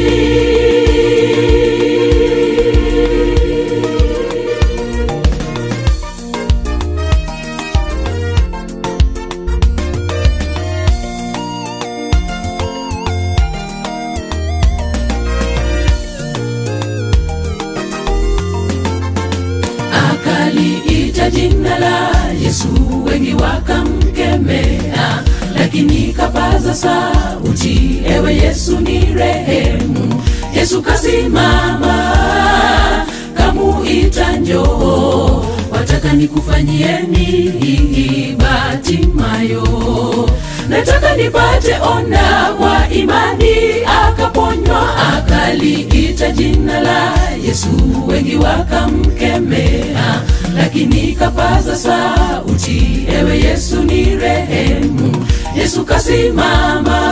Akaliita jina la Yesu, wengi wakamkemea, lakini kapaza sauti, ewe Yesu ni rehemu. Yesu kasimama, kamuita njoo, wataka nikufanyie nini Batimayo? Nataka nipate ona kwa imani, akaponywa. Akaliita jina la Yesu, wengi wakamkemea, lakini kapaza sauti, ewe Yesu ni rehemu. Yesu kasimama,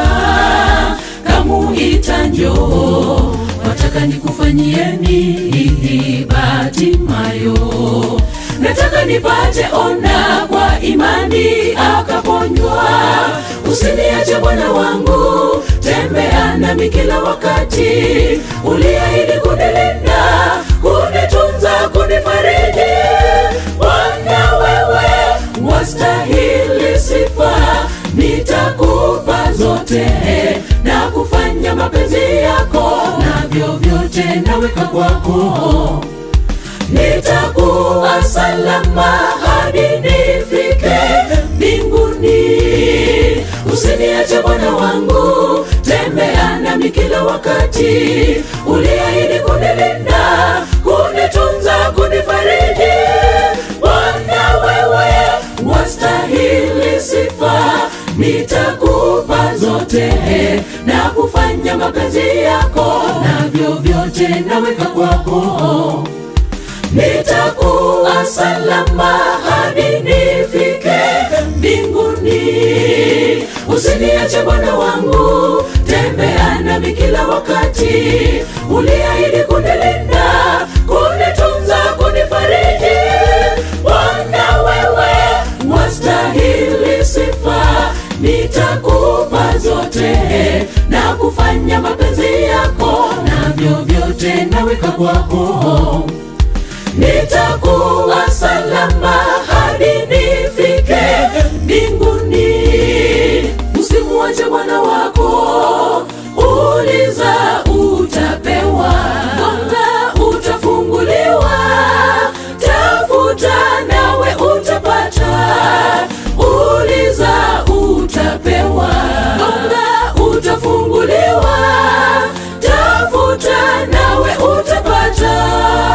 kamuita njoo, wataka nikufanyie nini Batimayo? Nataka nipate ona kwa imani, akaponywa. Usiniache Bwana wangu, tembea nami kila wakati. Uliahidi kunilinda, kunitunza, kunifariji. Bwana wewe wastahili sifa, nitakupa zote na kufanya mapenzi yako, na vyovyote naweka kwako. Nitakuwa salama hadi nifike mbinguni. Usiniache Bwana wangu, tembea nami kila wakati. Uliahidi kunilinda, kunitunza, kunifariji. Bwana wewe wastahili sifa, nitakupa zote na kufanya mapenzi yako, na vyovyote naweka kwako. Nitakuwa salama hadi nifike mbinguni. Usiniache Bwana wangu, tembea nami kila wakati. Uliahidi kunilinda, kunitunza, kunifariji. Bwana wewe wastahili sifa, nitakupa zote na kufanya mapenzi yako, na vyovyote naweka kwako. Nitakuwa salama hadi nifike mbinguni. Usimuache Bwana wako, uliza utapewa, gonga utafunguliwa, tafuta nawe utapata. Uliza utapewa, gonga utafunguliwa, tafuta nawe utapata.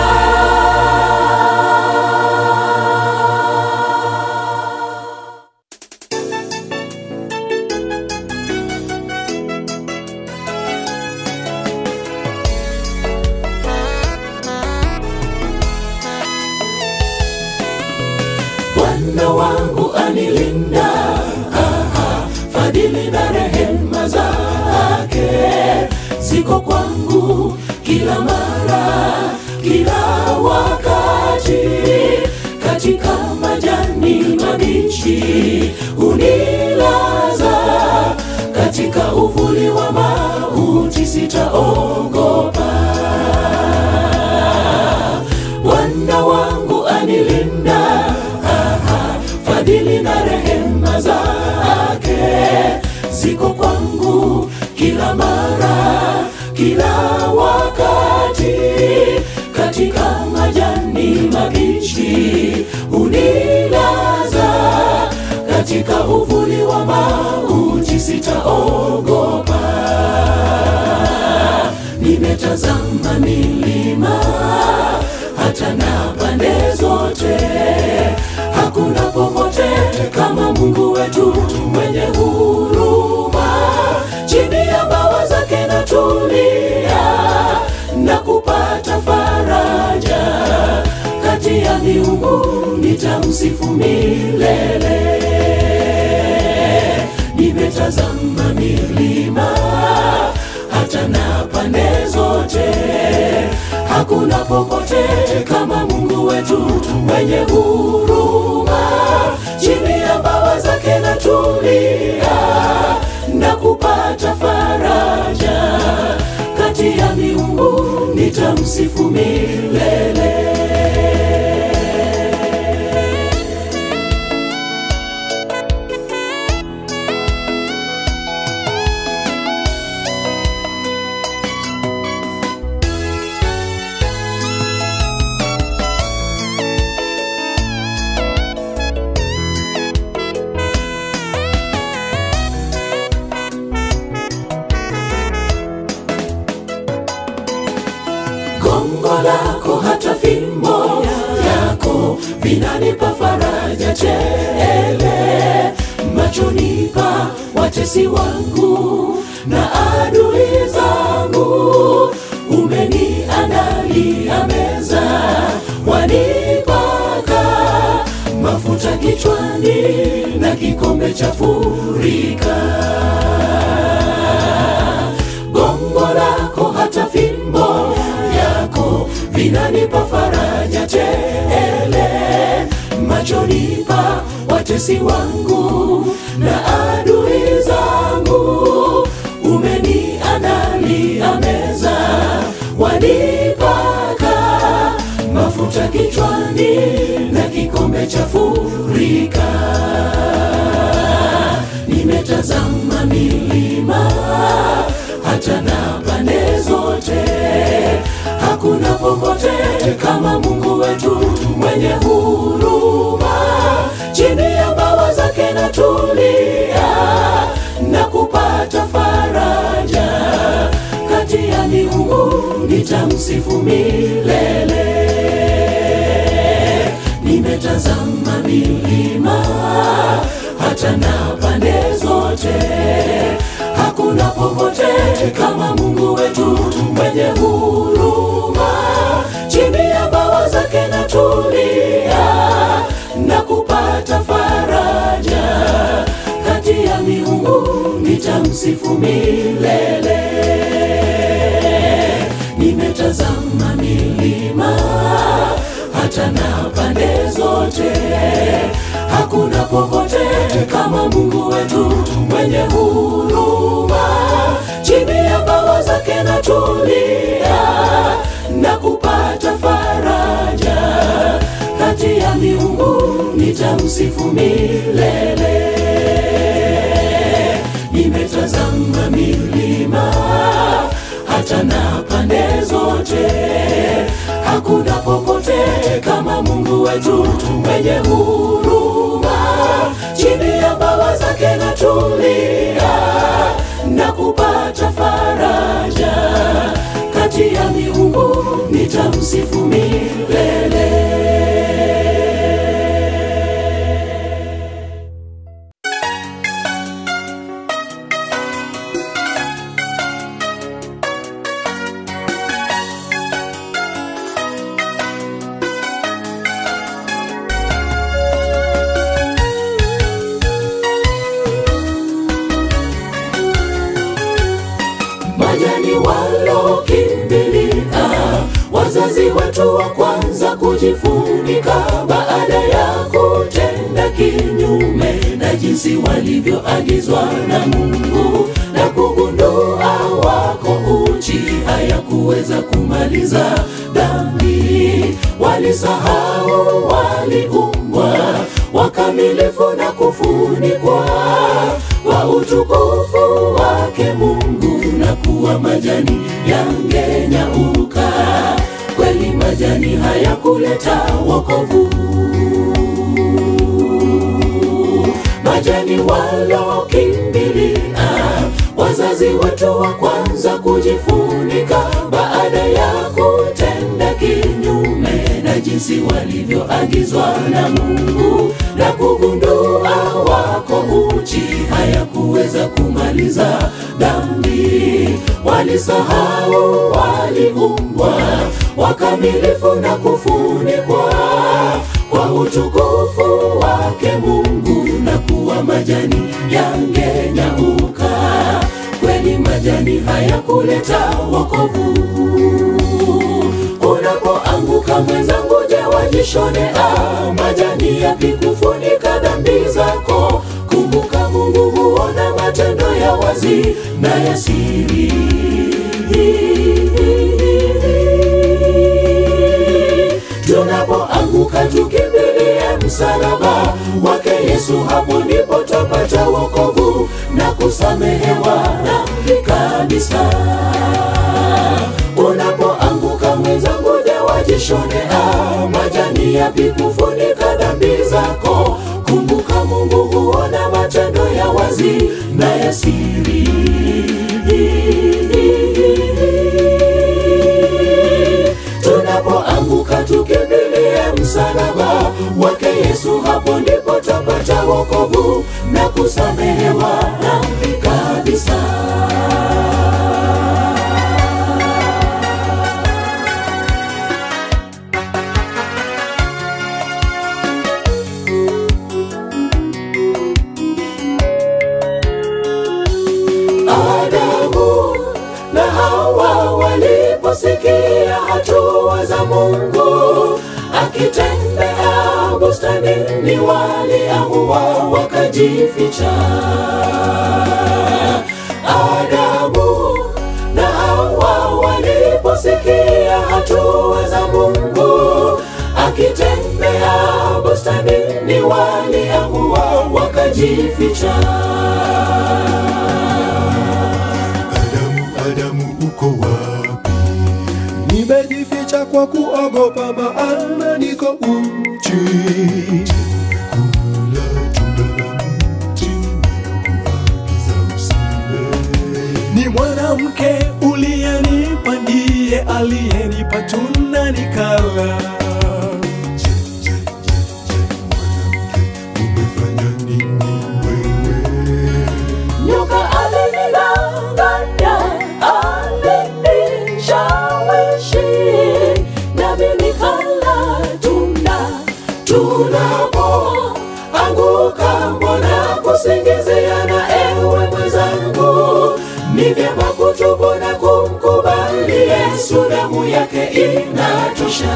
Bwana wangu anilinda, aha, fadhili na rehema zake ziko kwangu kila mara, kila wakati. Katika majani mabichi unilaza, katika uvuli wa mauti sitaogopa. Bwana wangu anilinda, fadhili na rehema zake ziko kwangu kila mara, kila wakati. Katika majani mabichi unilaza, katika uvuli wa mauti sitaogopa. Nimetazama milima hata na pande zote, hakuna popote kama Mungu wetu mwenye huruma. Chini ya bawa zake natulia na kupata faraja, kati ya miungu nitamsifu milele. Nimetazama milima hata na pande zote, Hakuna popote kama Mungu wetu mwenye huruma. Chini ya bawa zake natulia na kupata faraja. Kati ya miungu nitamsifu milele. Gongo lako hata fimbo yako vinanipa faraja tele. Machoni pa watesi wangu na adui zangu umeniandalia meza. Wanipaka mafuta kichwani na kikombe cha furika. Gongo lako hata fimbo yako vinanipa faraja tele. Machoni pa watesi wangu na adui zangu umeniandalia meza. Wanipaka mafuta kichwani na kikombe cha furika. Nimetazama milima hata na pande zote. Hakuna popote kama Mungu wetu mwenye huruma. Chini ya bawa zake natulia na kupata faraja. Kati ya miungu nitamsifu milele. Nimetazama milima hata na pande zote. Hakuna popote kama Mungu wetu mwenye huruma. Chini ya bawa zake natulia na kupata faraja. Kati ya miungu nitamsifu milele. Nimetazama milima hata na pande zote. Hakuna popote kama Mungu wetu mwenye huruma. Chini ya bawa zake natulia na kupata faraja. Kati ya miungu nitamsifu milele. Nimetazama milima hata na pande zote. Hakuna popote kama Mungu wetu mwenye huruma. Chini ya bawa zake natulia na kupata faraja. Kati ya miungu nitamsifu milele. Majani walokimbilia wazazi wetu wa kwanza kujifunika baada ya kutenda kinyume na jinsi walivyoagizwa na Mungu, na kugundua wako uchi hayakuweza kumaliza dhambi. Walisahau waliumbwa wakamilifu na kufunikwa kwa utukufu wake Mungu, na kuwa majani yangenyauka. Kweli majani hayakuleta wokovu. Majani walokimbilia wazazi wetu wa kwanza kujifunika baada ya kutenda kinyume na jinsi walivyoagizwa na Mungu, na kugundua wako uchi hayakuweza kumaliza dhambi. Walisahau waliumbwa wakamilifu na kufunikwa kwa utukufu wake Mungu, na kuwa majani yangenyauka. Kweli majani hayakuleta wokovu. Unapoanguka mwenzangu, je, wajishone? Ah, majani yapi kufunika dhambi zako? Kumbuka Mungu huona matendo ya wazi na ya siri. Tunapoanguka tukimbilie msalaba wake Yesu, hapo ndipo tupata wokovu na kusamehewa dhambi kabisa. Unapoanguka mwenzangu, je, wajishone? Ah, majani yapi kufunika dhambi zako? Kumbuka Mungu huona matendo ya wazi na ya siri. Tunapoanguka tukimbilie msalaba wake Yesu, hapo ndipo tupata wokovu na kusamehewa dhambi kabisa. Adamu na Hawa waliposikia hatua za Mungu akitembea bustanini, waliamua wakajificha. Adamu na Hawa waliposikia hatua za Mungu akitembea bustanini, waliamua wakajificha. Adamu, Adamu uko wapi? Nimejificha kwa kuogopa, maana niko uchi. Kula tunda la mti niliyokuagiza usile. Ni mwanamke uliyenipa, ndiye aliyenipa tunda nikala. Je, je, je, je, mwanamke, umefanya nini wewe? Nyoka alinidanganya, alinishawishi, nami nikala tunda. Tunapoanguka mbona kusingiziana, ewe mwenzangu? Ni vyema kutubu na kumkubali Yesu, damu yake inatosha.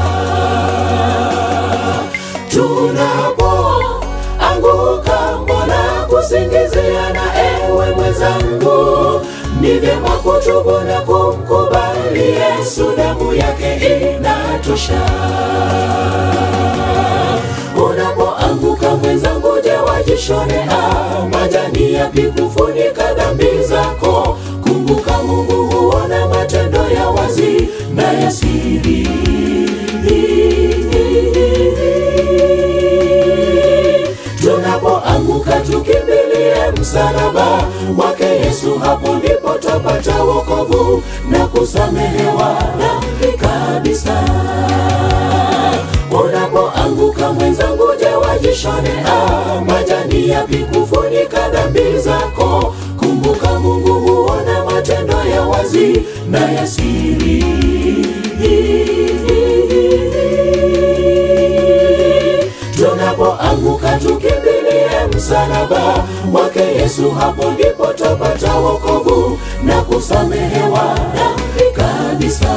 Tunapoanguka mbona kusingiziana, ewe mwenzangu? Ni vyema kutubu na kumkubali Yesu, damu yake inatosha. Unapoanguka mwenzangu, je, wajishone? Ah, majani yapi kufunika dhambi zako? Kumbuka Mungu huona matendo ya wazi na ya siri. Tunapoanguka tukimbilie msalaba wake Yesu, hapo ndipo tupata wokovu na kusamehewa dhambi kabisa. Unapoanguka mwenzangu, je, wajishone? Ah, majani yapi kufunika dhambi zako? Kumbuka Mungu huona matendo ya wazi na ya siri. Tunapoanguka tukimbilie msalaba wake Yesu, hapo ndipo tupata wokovu na kusamehewa dhambi kabisa.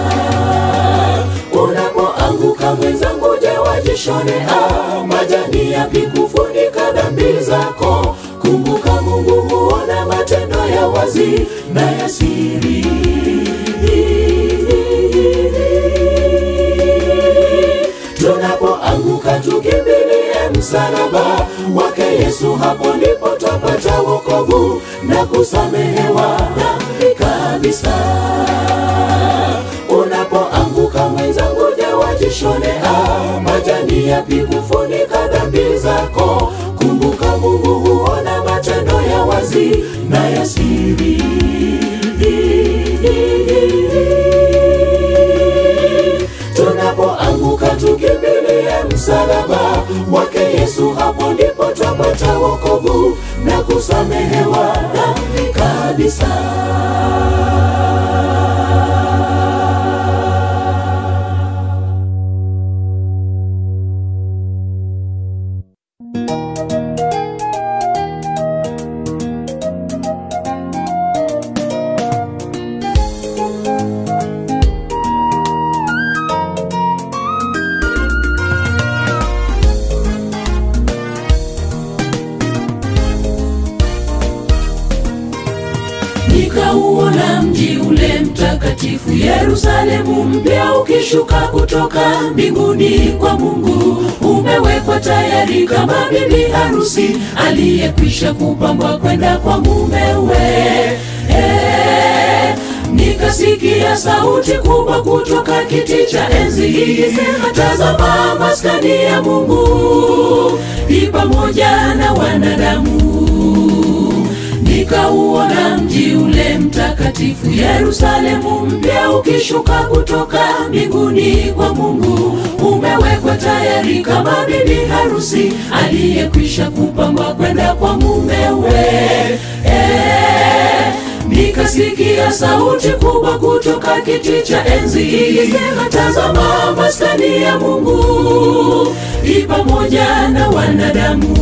Unapoanguka mwenzangu, je, wajishone? Ah, majani yapi kufunika dhambi zako? Kumbuka Mungu huona matendo ya wazi na ya siri. Tunapoanguka tukimbilie msalaba wake Yesu, hapo ndipo tupata wokovu na kusamehewa dhambi kabisa. Unapoanguka mwenzangu, je, wajishone? Ah, majani yapi kufunika dhambi zako? Kumbuka Mungu huona matendo ya wazi na ya siri. Tunapoanguka tukimbilie msalaba wake Yesu, hapo ndipo tupata wokovu na kusamehewa dhambi kabisa. mtakatifu, Yerusalemu mpya ukishuka kutoka mbinguni kwa Mungu. Umewekwa tayari kama bibi harusi aliyekwisha kupambwa kwenda kwa mumewe. Eh, nikasikia sauti kubwa kutoka kiti cha enzi ikisema, tazama maskani ya Mungu i pamoja na wanadamu. Nikauona mji ule mtakatifu, Yerusalemu mpya ukishuka kutoka mbinguni kwa Mungu. Umewekwa tayari kama bibi harusi aliyekwisha kupambwa kwenda kwa mumewe. Eh, nikasikia sauti kubwa kutoka kiti cha enzi ikisema, tazama maskani ya Mungu i pamoja na wanadamu.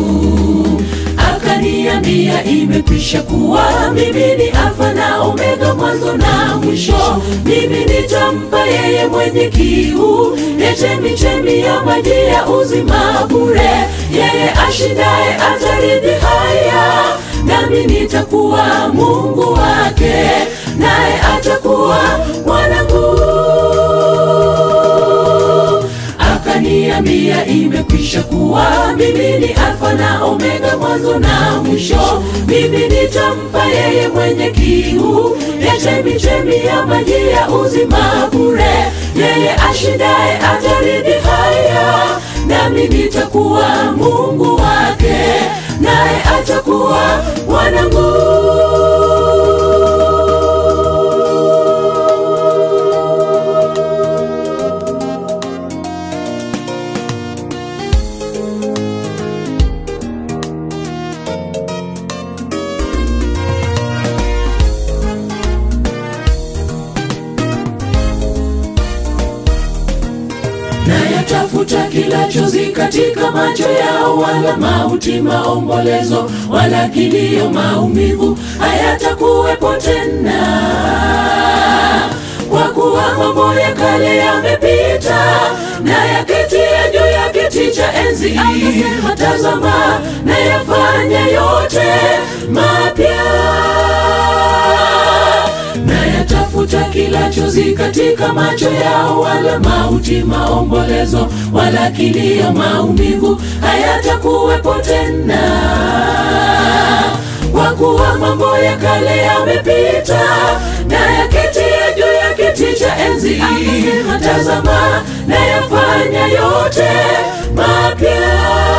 Akaniambia, imekwisha kuwa mimi ni Alfa na Omega, mwanzo na mwisho. Mimi nitampa yeye mwenye kiu ya chemichemi ya maji ya uzima bure. Yeye ashindaye atarithi haya, nami nitakuwa Mungu wake, naye atakuwa mwanangu. Akaniambia, imekwisha kuwa mimi ni Alfa na Omega, mwanzo na mwisho. Mimi nitampa yeye mwenye kiu ya chemichemi ya maji ya uzima bure. Yeye ashindaye atarithi haya, nami nitakuwa Mungu wake, naye atakuwa mwanangu. Nayatafuta kila chozi katika macho yao, wala mauti, maombolezo, wala kilio, maumivu hayatakuwepo tena, kwa kuwa mambo ya kale yamepita. Na yaketia juu ya kiti cha enzi akasema, tazama nayafanya yote mapya. Nayatafuta kila chozi katika macho yao, wala mauti, maombolezo, wala kilio, maumivu hayatakuwepo tena, kwa kuwa mambo ya kale yamepita. Na yaketia juu ya kiti cha enzi akasema, tazama nayafanya yote mapya.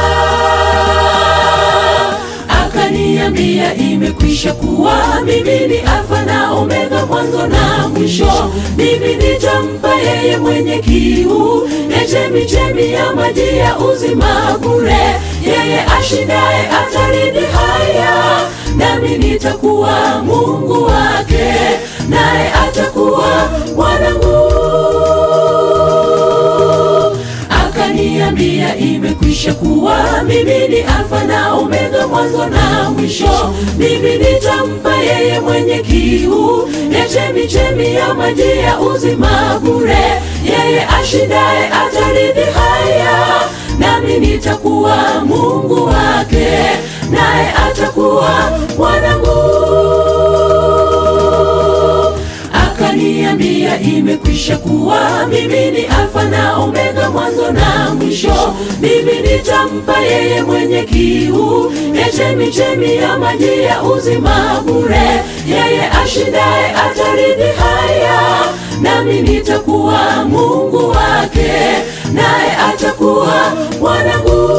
Akaniambia, imekwisha kuwa mimi ni Alfa na Omega, mwanzo na mwisho. Mimi nitampa yeye mwenye kiu ya chemichemi ya maji ya uzima bure. Yeye ashindaye atarithi haya, nami nitakuwa Mungu wake, naye atakuwa mwanangu. Akaniambia, imekwisha kuwa mimi ni Alfa na Omega, mwanzo na mwisho. Mimi nitampa yeye mwenye kiu ya chemichemi ya maji ya uzima bure. Yeye ashindaye atarithi haya, nami nitakuwa Mungu wake, naye atakuwa mwanangu. Akaniambia, imekwisha kuwa mimi ni Alfa na Omega, mwanzo na mwisho. Mimi nitampa yeye mwenye kiu ya chemichemi ya maji ya uzima bure. Yeye ashindaye atarithi haya, nami nitakuwa Mungu wake, naye atakuwa mwanangu.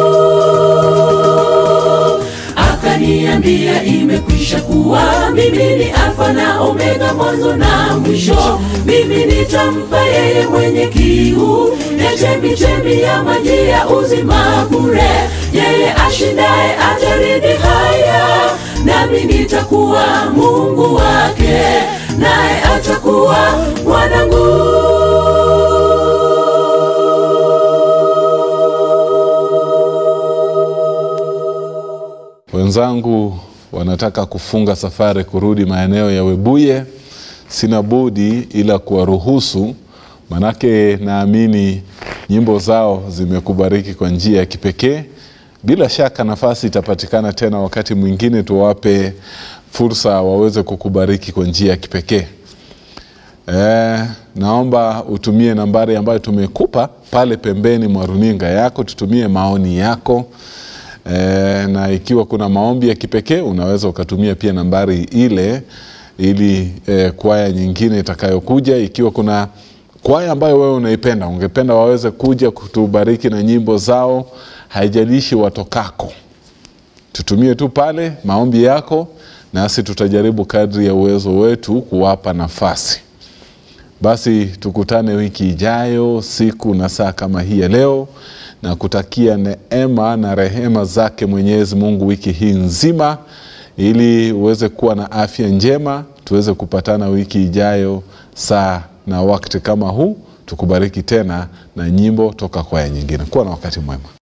Akaniambia, imekwisha kuwa mimi ni Alfa na Omega, mwanzo na mwisho. Mimi nitampa yeye mwenye kiu ya chemichemi ya maji ya uzima bure. Yeye ashindaye atarithi haya, nami nitakuwa Mungu wake, naye atakuwa mwanangu. Wenzangu wanataka kufunga safari kurudi maeneo ya Webuye. Sina budi ila kuwaruhusu, manake naamini nyimbo zao zimekubariki kwa njia ya kipekee. Bila shaka nafasi itapatikana tena wakati mwingine, tuwape fursa waweze kukubariki kwa njia ya kipekee. E, naomba utumie nambari ambayo tumekupa pale pembeni mwa runinga yako, tutumie maoni yako. E, na ikiwa kuna maombi ya kipekee unaweza ukatumia pia nambari ile ili e, kwaya nyingine itakayokuja. Ikiwa kuna kwaya ambayo wewe unaipenda, ungependa waweze kuja kutubariki na nyimbo zao, haijalishi watokako, tutumie tu pale maombi yako, nasi tutajaribu kadri ya uwezo wetu kuwapa nafasi. Basi tukutane wiki ijayo siku na saa kama hii ya leo, na kutakia neema na rehema zake Mwenyezi Mungu wiki hii nzima, ili uweze kuwa na afya njema. Tuweze kupatana wiki ijayo saa na wakati kama huu, tukubariki tena na nyimbo toka kwaya nyingine. Kuwa na wakati mwema.